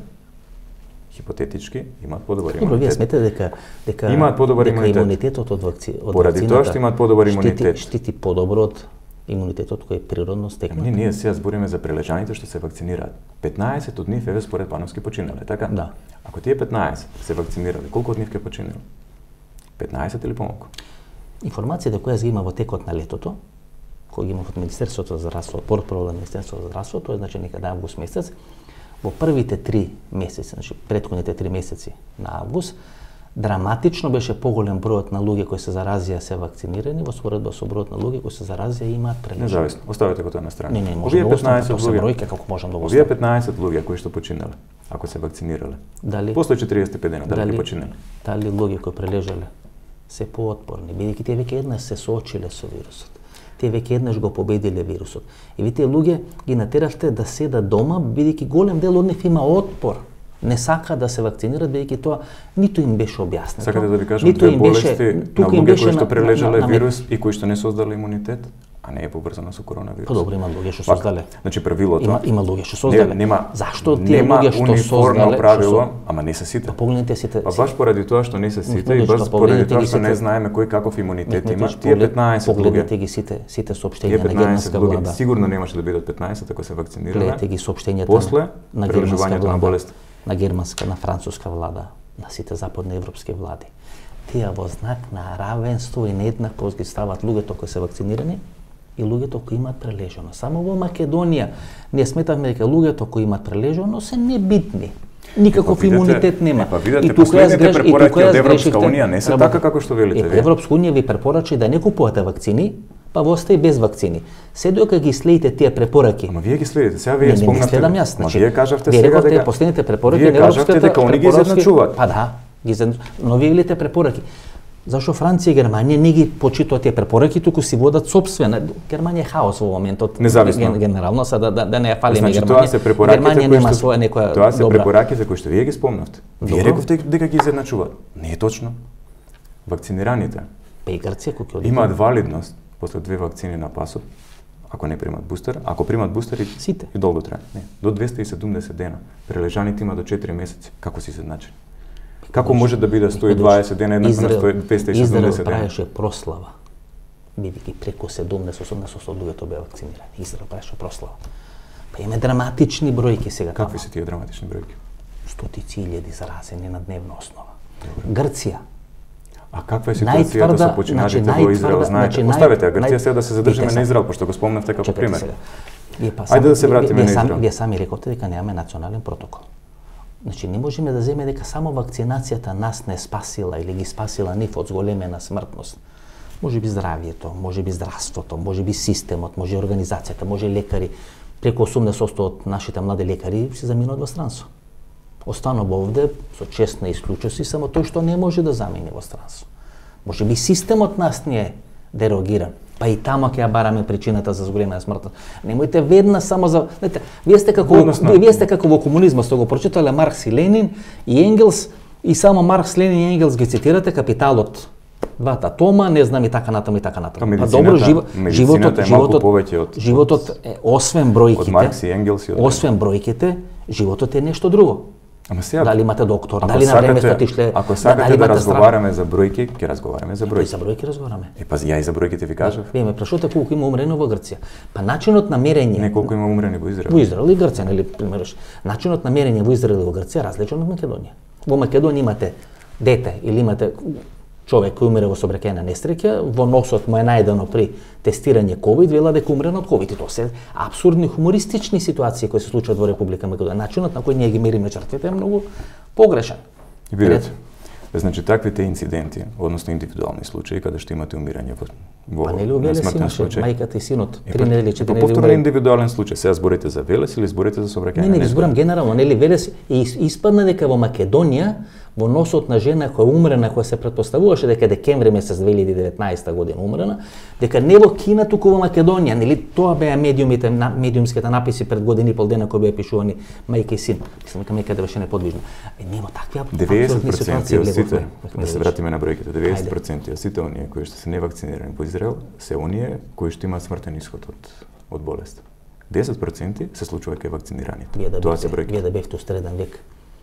хипотетички имаат подобар Добро, вие имунитет. сметате дека дека Имаат подобар дека имунитет. имунитетот од вакци од Поради тоа што имаат подобар имунитет. Штити, штити подобро од имунитетот кој е природно стекнат. Не, ние сега збориме за прележаните што се вакцинираат. петнаесет од нив еве според Пановски починале, така? Да. Ако тие петнаесет се вакцинирале, колку од нив ќе починале? петнаесет или помалку? Информацијата која ги има во текот на летото, кој ги има од Министерството за здравство, портпровод на Министерството за здравство, тоа е значи некаде август месец, во првите три месеци, значи претходните три месеци на август, драматично беше поголем бројот на луѓе кои се заразија се вакцинирани во споредба со бројот на луѓе кои се заразија и имаат прележани. Независно, оставете го тоа на страна. Не, не, може Овие да го оставам, петнаесет тоа се луѓе, бројка како можам да го овие оставам. петнаесет луѓе кои што починале, ако се вакцинирале, Дали после четириесет и пет дена, дали дали ќе починале? дали луѓе кои прележале се поотпорни, бидејќи тие веќе еднаш се соочиле со вирусот. Тие веќе еднаш го победиле вирусот. И ви тие луѓе ги натеравте да седат дома, бидејќи голем дел од нив има отпор. Не сака да се вакцинираат, бидејќи тоа ниту им беше објаснето. Сакате да ви кажам ниту две им беше- болести на тука им луѓе беше кои што на- прележале на- на- вирус и кои што не создале имунитет, а не е поврзано со коронавирус. Па добро, има луѓе што Пак, создале. Значи правилото Има има луѓе што создале. Не, нема, Зашто тие нема луѓе што униформно создале, правило, што со- ама не се сите. Па погледнете сите. Па баш поради тоа што не се сите и Луѓе што баш поради погледнете тоа ги што не сите- знаеме кој каков имунитет Меѓутоа, има, што тие поглед- петнаесет Погледнете луѓе. ги сите сите Тие соопштенија на петнаесет германска луѓе влада. сигурно немаше да бидат петнаесет ако се вакцинирале. Гледате ги соопштењата После на германска прележувањето на влада, болест. на германска, на француска влада, на сите западни европски влади. Тие во знак на равенство и нееднаквост ги стават луѓето кои се вакцинирани и луѓето кои имаат прележано. Само во Македонија ние сметавме дека луѓето кои имаат прележано се небитни. Никаков Па видете- имунитет нема. е, па видете, И тука јас последните греш- и препораки тука јас од Европска грешивте. унија не се Треба- така како што велите Е, вие. Европска унија ви препорача да не купувате вакцини, па во остаи без вакцини. Се додека ги следите тие препораки. Ама вие ги следите, сега вие Не, не, не спомнавте. следам јас. Ама Значи, вие кажавте вие сега рековте дека последните препораки вие на кажавте Европската дека они ги препорачки- изедначуваат. Па да, ги изедначуваат. Но вие велите препораки. Зашо Франција и Германија не ги почитуваат тие препораки, туку си водат сопствена. Германија е хаос во моментот. Независно. Ген- Генерално, сада да, да не ја фалиме Значи Германија. тоа се препораките Германија кои нема што своја некоја тоа се добра. препораките кои што вие ги спомнавте. Вие Добро. рековте дека ги изедначуваат. Не е точно. Вакцинираните Па и Грција кој ќе оди. имаат валидност после две вакцини на пасот, ако не примат бустер, ако примат бустери Сите. и долго трае. Не, до двесте и седумдесет дена. Прележаните има до четири месеци. Како си се значи? Како може да биде сто и дваесет дена еднакво на сто- двесте и седумдесет Израел дена? правеше прослава, бидејќи преку седумдесет до осумдесет од луѓето беа вакцинирани. Израел правеше прослава. Па имаме драматични бројки сега. Какви се тие драматични бројки? Стотици илјади заразени на дневна основа. Грција. А каква е ситуацијата Најтврда- со починалите значи, во Израел, најтврда- знаете? значи, нај- Оставете ја Грција нај- сега да се задржиме Видите на сега. Израел, пошто го спомнавте како Чекайте пример. сега. Вие па Ајде да се вие- вратиме вие на сами- Израел. Вие сами рековте дека немаме национален протокол. Значи не можеме да земеме дека само вакцинацијата нас не спасила или ги спасила нив од зголемена смртност. Може би здравието, може би здравството, може би системот, може организацијата, може лекари. Преку осумдесет одсто од нашите млади лекари се заминуваат во странство. Останува овде со чест на исклучоси, само тој што не може да замени во странство. Може би системот нас не е дерогиран. Па и тамо ќе ја бараме причината за зголемена смртност. Немојте веднаш само за, знаете, вие сте како Односно, вие сте како во комунизмот, сте го прочитале Маркс и Ленин и Енгелс и само Маркс, Ленин и Енгелс ги цитирате, Капиталот, двата тома, не знам и така натаму и така натаму. Па добро, живо, животот е животот повеќе од животот е освен бројките. Од Маркс и Енгелс и од освен бројките, животот е нешто друго. Ама сега, дали имате доктор, ако дали на време сте отишле, ако сакате да разговараме за бројки, ќе разговараме за бројки. За бројки разговараме. Е, па ја и за бројките ви кажав. Вие ме прашувате колку има умрено во Грција. Па начинот на мерење. Не колку има умрени во Израел. Во Израел и Грција, нели, примериш. Начинот на мерење во Израел и во Грција различен од Македонија. Во Македонија имате дете или имате човек кој умре во сообраќајна несреќа, во носот му е најдено при тестирање ковид, вела дека умре од ковид. И тоа се апсурдни хумористични ситуации кои се случуваат во Република Македонија. Начинот на кој ние ги мериме жртвите е многу погрешен. И видете, значи таквите инциденти, односно индивидуални случаи каде што имате умирање во во па нели Велес смртен имаше случај. мајката и синот, Е, три недели, четири недели. Повторно индивидуален случај. Сега зборите за Велес или зборите за сообраќајна Не, не, ги несреќа? зборам генерално, нели Велес и испадна дека во Македонија во носот на жена која умрена, која се претпоставуваше дека декември месец две илјади и деветнаесета година умрена, дека не во Кина, туку во Македонија, нели тоа беа медиумите, на, медиумските написи пред година и пол дена кои беа пишувани мајка и син. Мислам дека мајката беше неподвижна. Е, нема такви деветдесет проценти од сите, да се вратиме вратиме на бројките, деветдесет проценти од сите оние кои што се невакцинирани во Израел се оние кои што имаат смртен исход од од болест. десет проценти се случува кај вакцинираните. Вие да Тоа се бевте, бројки. вие да бевте у среден век,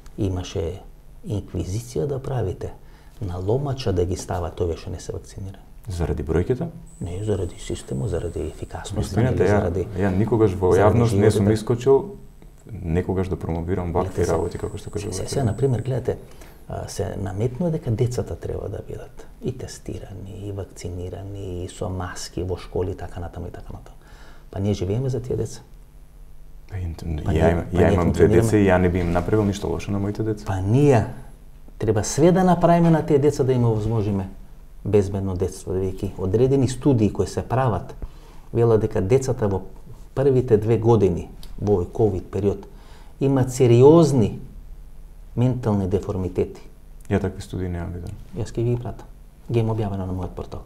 имаше инквизиција да правите на ломача да ги става тој што не се вакцинира. Заради бројките? Не, заради системот, заради ефикасност, Извинете, ја, заради ја никогаш во заради јавност не сум животот. искочил некогаш да промовирам вакви работи како што кажувате. Се, се, на пример, гледате, а, се наметнува дека децата треба да бидат и тестирани, и вакцинирани, и со маски во школи, така натаму и така натаму. Па ние живееме за тие деца. Па, ин- Па ја, ние- имам, па ја ние имам две функционираме. деца и ја не би им направил ништо лошо на моите деца. Па ние треба све да направиме на тие деца да им овозможиме безбедно детство, веќе одредени студии кои се прават велат дека децата во првите две години во овој ковид период имаат сериозни ментални деформитети. Ја такви студии немам виден. Јас ќе ви ги пратам. Ги имам објавено на мојот портал.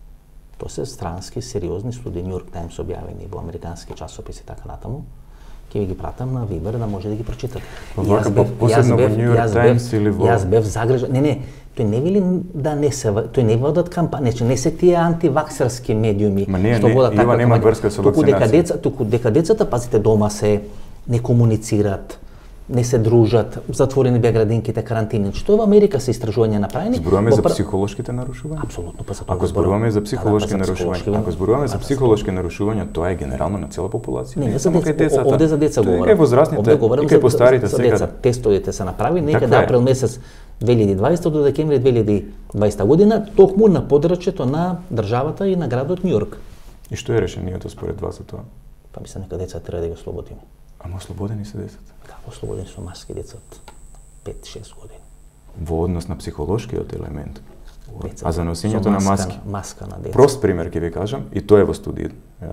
Тоа се странски, сериозни студии, New York Times објавени во американски часописи и така натаму. Ќе ви ги пратам на Viber да може да ги прочитате. Вака, Јас бев- посебно јас во бев- New York јас бев- Times или во- Јас бев загрижен. Не, не, тој не вели да не се, тој не водат кампања, значи не се тие антиваксерски медиуми Ма не, што не, водат Ива таква нема кампања. врска со Туку дека вакцинација. деца, туку дека децата, пазите, дома се не комуницираат, не се дружат, затворени беа градинките, карантини. Значи тоа во Америка се истражувања направени. Зборуваме Во за пр- психолошките нарушувања? Апсолутно, па за тоа Ако го зборуваме за Да, психолошки да, па за нарушувања, психолошки, ако зборуваме за па психолошки нарушувања, тоа е генерално на цела популација. Не, не за само деца, кај децата. овде за деца Тоа е говорам. кај возрастните, Овде говорам и за- кај постарите за деца. секаде. Тестовите се направи некаде Така е. април месец две илјади и дваесета до декември две илјади и дваесета година, токму на подрачјето на државата и на градот Њујорк. И што е решението според вас за тоа? Па мислам дека деца треба да ги ослободиме. Ама ослободени се децата. Како ослободени со маски деца од пет-шест години. Во однос на психолошкиот елемент. Децата А за носењето со на маска маски. Маска на деца. Прост пример ќе ви кажам, и тоа е во студија.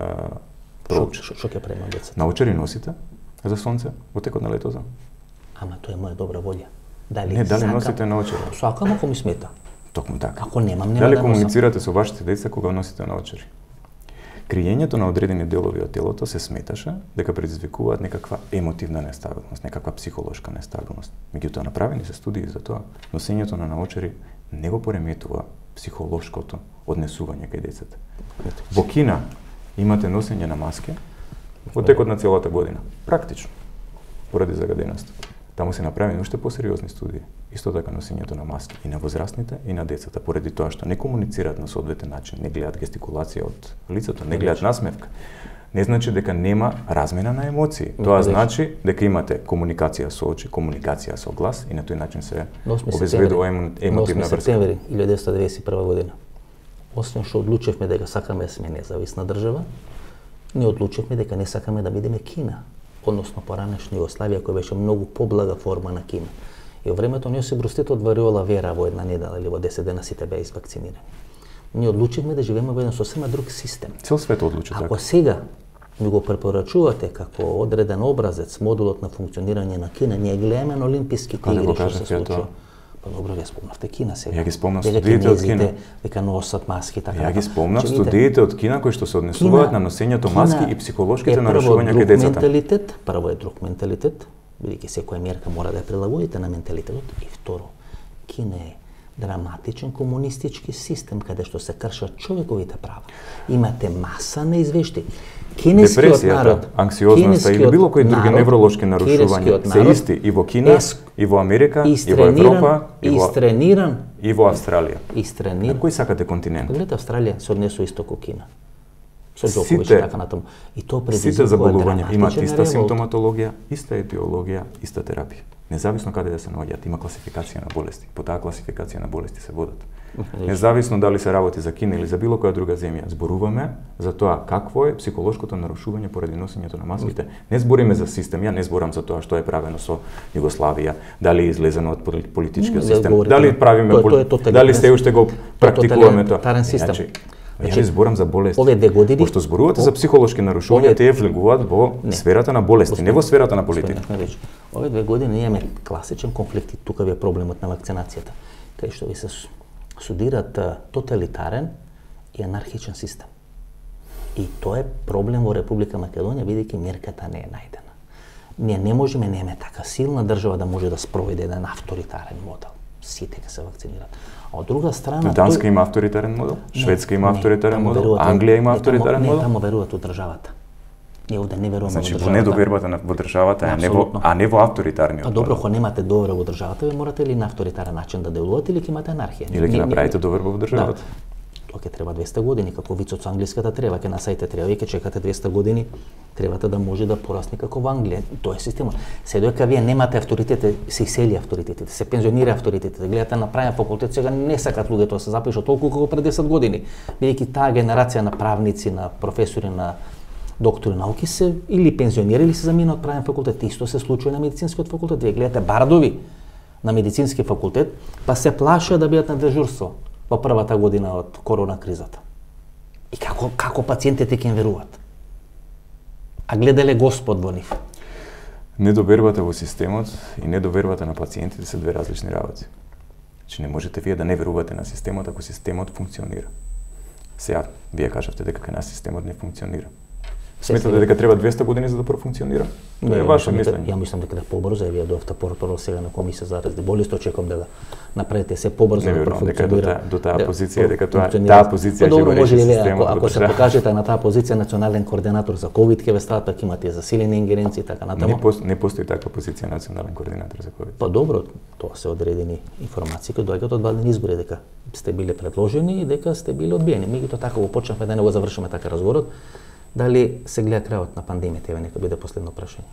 Шо, Проучен. шо, шо ќе правиме децата? Научари носите за сонце во текот на летото? Ама тоа е моја добра волја. Дали Не, дали сакам- носите научари? Сакам ако ми смета. Токму така. Ако немам, нема Дали да носам. комуницирате со вашите деца кога носите наочари? Криењето на одредени делови од телото се сметаше дека предизвикуваат некаква емотивна нестабилност, некаква психолошка нестабилност. Меѓутоа направени се студии за тоа. Носењето на наочари не го пореметува психолошкото однесување кај децата. Во Кина имате носење на маски во текот на целата година. Практично. Поради загаденост. Таму се направени уште посериозни студии. Исто така носењето на маски и на возрастните и на децата, поради тоа што не комуницираат на соодветен начин, не гледаат гестикулација од лицето, не гледаат насмевка. Не значи дека нема размена на емоции. Тоа значи дека имате комуникација со очи, комуникација со глас и на тој начин се обезведува емо- емотивна врска. септември илјадесетстотини деветдесет и прва година. Освен што одлучевме дека сакаме да сме независна држава, ние одлучевме дека не сакаме да бидеме Кина, односно поранешна Југославија која беше многу поблага форма на Кина. И во времето ние се брустите од вариола вера во една недела или во десет дена сите беа извакцинирани. Ние одлучивме да живееме во еден сосема друг систем. Цел свет одлучи Ако така. сега ми го препорачувате како одреден образец, модулот на функционирање на Кина, ние гледаме на Олимписките Каде го игри што се кажавте случува. тоа? Па добро, вие спомнавте Кина сега. Ја ги спомнав студиите од Кина. Дека носат маски така. Ја ги спомнав студиите од Кина кои што се однесуваат на носењето маски и психолошките нарушувања кај децата. Менталитет, прво е друг менталитет, бидејќи секоја мерка мора да ја прилагодите на менталитетот, и второ, Кина е драматичен комунистички систем каде што се кршат човековите права. Имате маса неизвешти. Кинескиот народ, анксиозноста или било кои други невролошки нарушувања се исти и во Кина, и во Америка, и во Европа, и во истрениран, и во Австралија. Истрениран. Кој сакате континент? Гледате, Австралија се однесува исто како Кина. Со Джокович и така натаму. И тоа предизвикува сите заболувања имаат иста револт. симптоматологија, иста етиологија, иста терапија. Независно каде да се наоѓаат, има класификација на болести. По таа класификација на болести се водат. Независно дали се работи за Кина или за било која друга земја, зборуваме за тоа какво е психолошкото нарушување поради носењето на маските. Не збориме за систем, ја не зборам за тоа што е правено со Југославија, дали е излезено од политичкиот систем, дали правиме дали се уште го практикуваме тоа. Значи, ја не зборам за болести. Овие две години, пошто зборувате за психолошки нарушувања, тие влегуваат во сферата на болести, не во сферата на политика. Овие две години имаме класичен конфликт и тука ви е проблемот на вакцинацијата, кај што ви се судират тоталитарен и анархичен систем. И тоа е проблем во Република Македонија, бидејќи мерката не е најдена. Ние не можеме, немаме така силна држава да може да спроведе еден авторитарен модел. Сите ќе се вакцинираат. А од друга страна, Данска има авторитарен модел, Шведска има авторитарен модел, Англија има авторитарен модел. Не, тамо веруваат во државата. Ние овде не веруваме значи, во државата. Значи, во недовербата во државата, а не во а не во авторитарниот. А добро, ако немате доверба во државата, ви морате ли на авторитарен начин да делувате или ќе имате анархија? Или ќе направите доверба во државата. Тоа ќе треба двеста години, како вицот со англиската треба, ќе насаите треба и ќе чекате двеста години, требате да може да порасне како во Англија. Тоа е системот. Се додека вие немате авторитете, се исели авторитетите, се пензионира авторитетите. Гледате на правен факултет, сега не сакат луѓето да се запишат толку колку пред десет години, бидејќи таа генерација на правници, на професори, на доктори науки се или пензионери или се замина од правен факултет. Исто се случува на медицинскиот факултет. Вие гледате бардови на медицински факултет, па се плашат да бидат на дежурство во првата година од корона кризата. И како како пациентите ќе им веруваат? А гледале Господ во нив. Недовербата во системот и недовербата на пациентите се две различни работи. Значи не можете вие да не верувате на системот ако системот функционира. Сега вие кажавте дека кај нас системот не функционира. Сметате дека треба двеста години за да профункционира? Тоа е ваше мислење. Ја мислам дека да побрзо, вие дојавте портфол сега на комисија за разни болести, очекувам да го направите се побрзо да профункционира. Дека до таа позиција дека тоа таа позиција ќе го реши системот. Ако се покажете на таа позиција национален координатор за ковид ќе ве стават, пак имате засилени ингеренции така натаму. Не не постои таква позиција национален координатор за ковид. Па добро, тоа се одредени информации кои доаѓаат од владени избори дека сте биле предложени и дека сте биле одбиени. Меѓутоа така го почнавме да не го завршиме така разговорот. Дали се гледа крајот на пандемијата, еве нека биде последно прашање.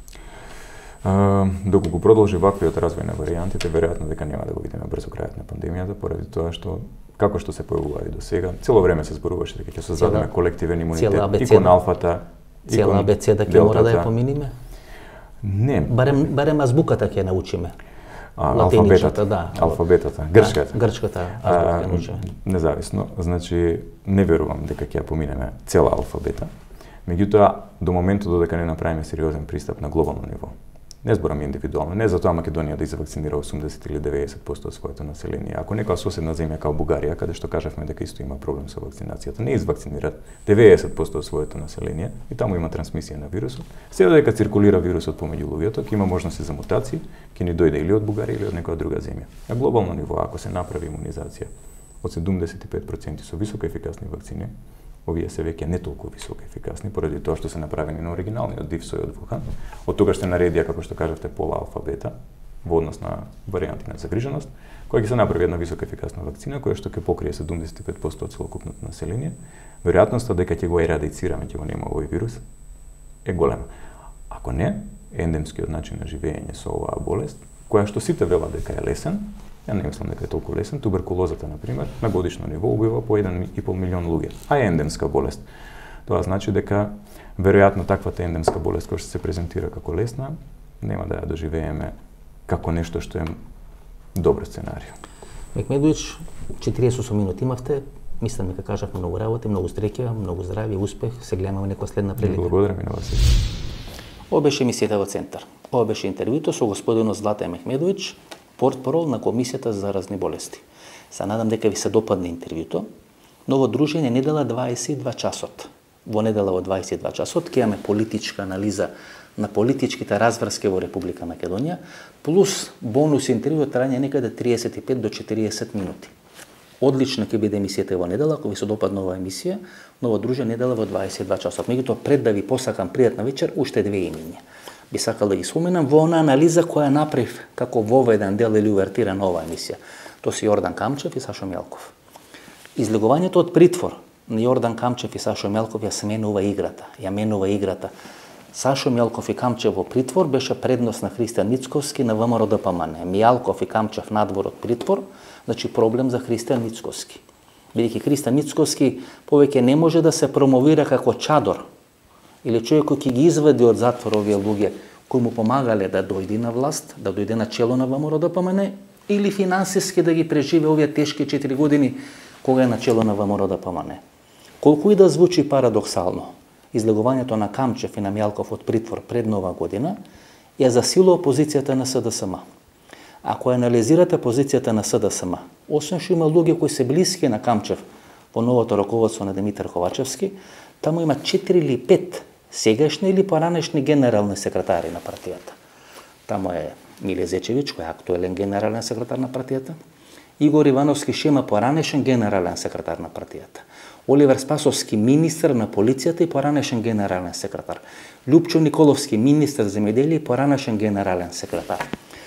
А, доколку продолжи ваквиот развој на варијантите, веројатно дека нема да го видиме брзо крајот на пандемијата, поради тоа што како што се појавува и до сега, цело време се зборуваше дека ќе создадеме колективен имунитет и кон алфата, и кон цела абецеда ќе мора да ја поминиме? Не. Барем барем азбуката ќе научиме. А, алфабетата, да. Алфабетата, грчката. Да, грчката азбука ќе научиме. Независно, значи не верувам дека ќе ја поминеме цела алфабета. Меѓутоа, до моментот додека не направиме сериозен пристап на глобално ниво, не зборам индивидуално, не за тоа Македонија да извакцинира осумдесет или деветдесет проценти од своето население. Ако некоја соседна земја као Бугарија, каде што кажавме дека исто има проблем со вакцинацијата, не извакцинираат деветдесет проценти од своето население и таму има трансмисија на вирусот, се додека циркулира вирусот помеѓу луѓето, ќе има можности за мутации, ќе ни дојде или од Бугарија или од некоја друга земја. На глобално ниво, ако се направи имунизација од седумдесет и пет проценти со високо ефикасни вакцини, овие се веќе не толку високо ефикасни поради тоа што се направени на оригиналниот див сој од Вухан. Од тогаш се наредија, како што кажавте, пола алфабета во однос на варијанти на загриженост, која ќе се направи една високо ефикасна вакцина која што ќе покрие седумдесет и пет проценти од целокупното население. Веројатноста дека ќе го ерадицираме, ќе го нема овој вирус е голема. Ако не, ендемскиот начин на живење со оваа болест, која што сите велат дека е лесен, ја не мислам дека е толку лесен. Туберкулозата, например, на годишно ниво убива по еден и пол милион луѓе, а е ендемска болест. Тоа значи дека веројатно таквата ендемска болест која што се презентира како лесна, нема да ја доживееме како нешто што е добро сценарио. Мехмедович, четириесет и осум минути имавте. Мислам дека кажавме многу работи, многу среќа, многу здравје, успех. Се гледаме во некоја следна прилика. Благодарам и на вас. Ова беше емисијата во Центар. Ова беше интервјуто со господинот Златан Мехмедович, портпарол на Комисијата за заразни болести. Се надам дека ви се допадне интервјуто. Ново дружење недела дваесет и два часот. Во недела во дваесет и два часот ќе имаме политичка анализа на политичките разврски во Република Македонија, плюс бонус интервју трајање некаде триесет и пет до четириесет минути. Одлична ќе биде емисијата во недела, ако ви се допадне оваа емисија, ново дружење недела во дваесет и два часот. Меѓутоа, пред да ви посакам пријатна вечер, уште две имиња. Би сакал да ги споменам во она анализа која направив како воведен дел или увертира на оваа емисија. Тоа се Јордан Камчев и Сашо Мјалков. Излегувањето од притвор на Јордан Камчев и Сашо Мјалков ја сменува играта, ја менува играта. Сашо Мјалков и Камчев во притвор беше предност на Христијан Мицковски на ВМРО Д П М Н. Мјалков и Камчев надвор од притвор, значи проблем за Христијан Мицковски. Бидејќи Христијан Мицковски повеќе не може да се промовира како чадор или човек кој ќе ги извади од затвор овие луѓе кои му помагале да дојде на власт, да дојде на чело на ВМРО Д П М Н или финансиски да ги преживе овие тешки четири години кога е на чело на ВМРО Д П М Н. Колку и да звучи парадоксално, излегувањето на Камчев и на Мјалков од притвор пред нова година ја засилува позицијата на С Д С М. Ако анализирате позицијата на С Д С М, освен што има луѓе кои се блиски на Камчев во новото раководство на Димитар Ковачевски, таму има четири или пет сегашни или поранешни генерални секретари на партијата. Таму е Миле Зечевиќ, кој е актуелен генерален секретар на партијата, Игор Ивановски Шема, поранешен генерален секретар на партијата, Оливер Спасовски, министр на полицијата и поранешен генерален секретар, Лјупчо Николовски, министр за земјоделие и поранешен генерален секретар.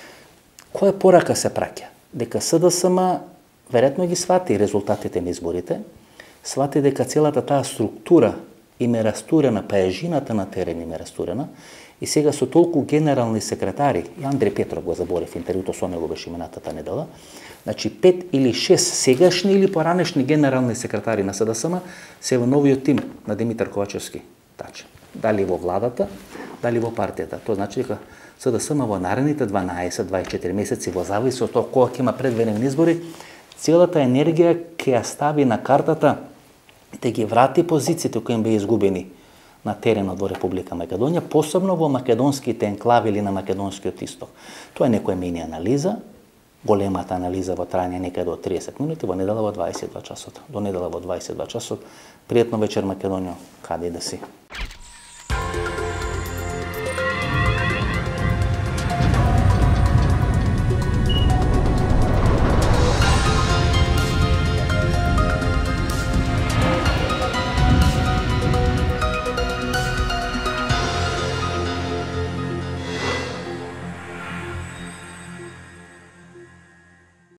Која порака се праќа? Дека С Д С М веројатно ги свати резултатите на изборите, свати дека целата таа структура им е растурена, па е жината на терен им е растурена, и сега со толку генерални секретари, и Андреј Петров го заборев, интервјуто со него беше минатата недела, значи пет или шест сегашни или поранешни генерални секретари на С Д С М се во новиот тим на Димитар Ковачевски Таче. Дали во владата, дали во партијата. Тоа значи дека С Д С М во наредните дванаесет до дваесет и четири месеци, во зависи од тоа кога ќе има предвременни избори, целата енергија ќе ја стави на картата да ги врати позициите кои им беа изгубени на теренот во Република Македонија, посебно во македонските енклави или на македонскиот исток. Тоа е некоја мини анализа, големата анализа во трајање некаде од триесет минути, во недела во дваесет и два часот. До недела во дваесет и два часот. Пријатно вечер, Македонија, каде и да си.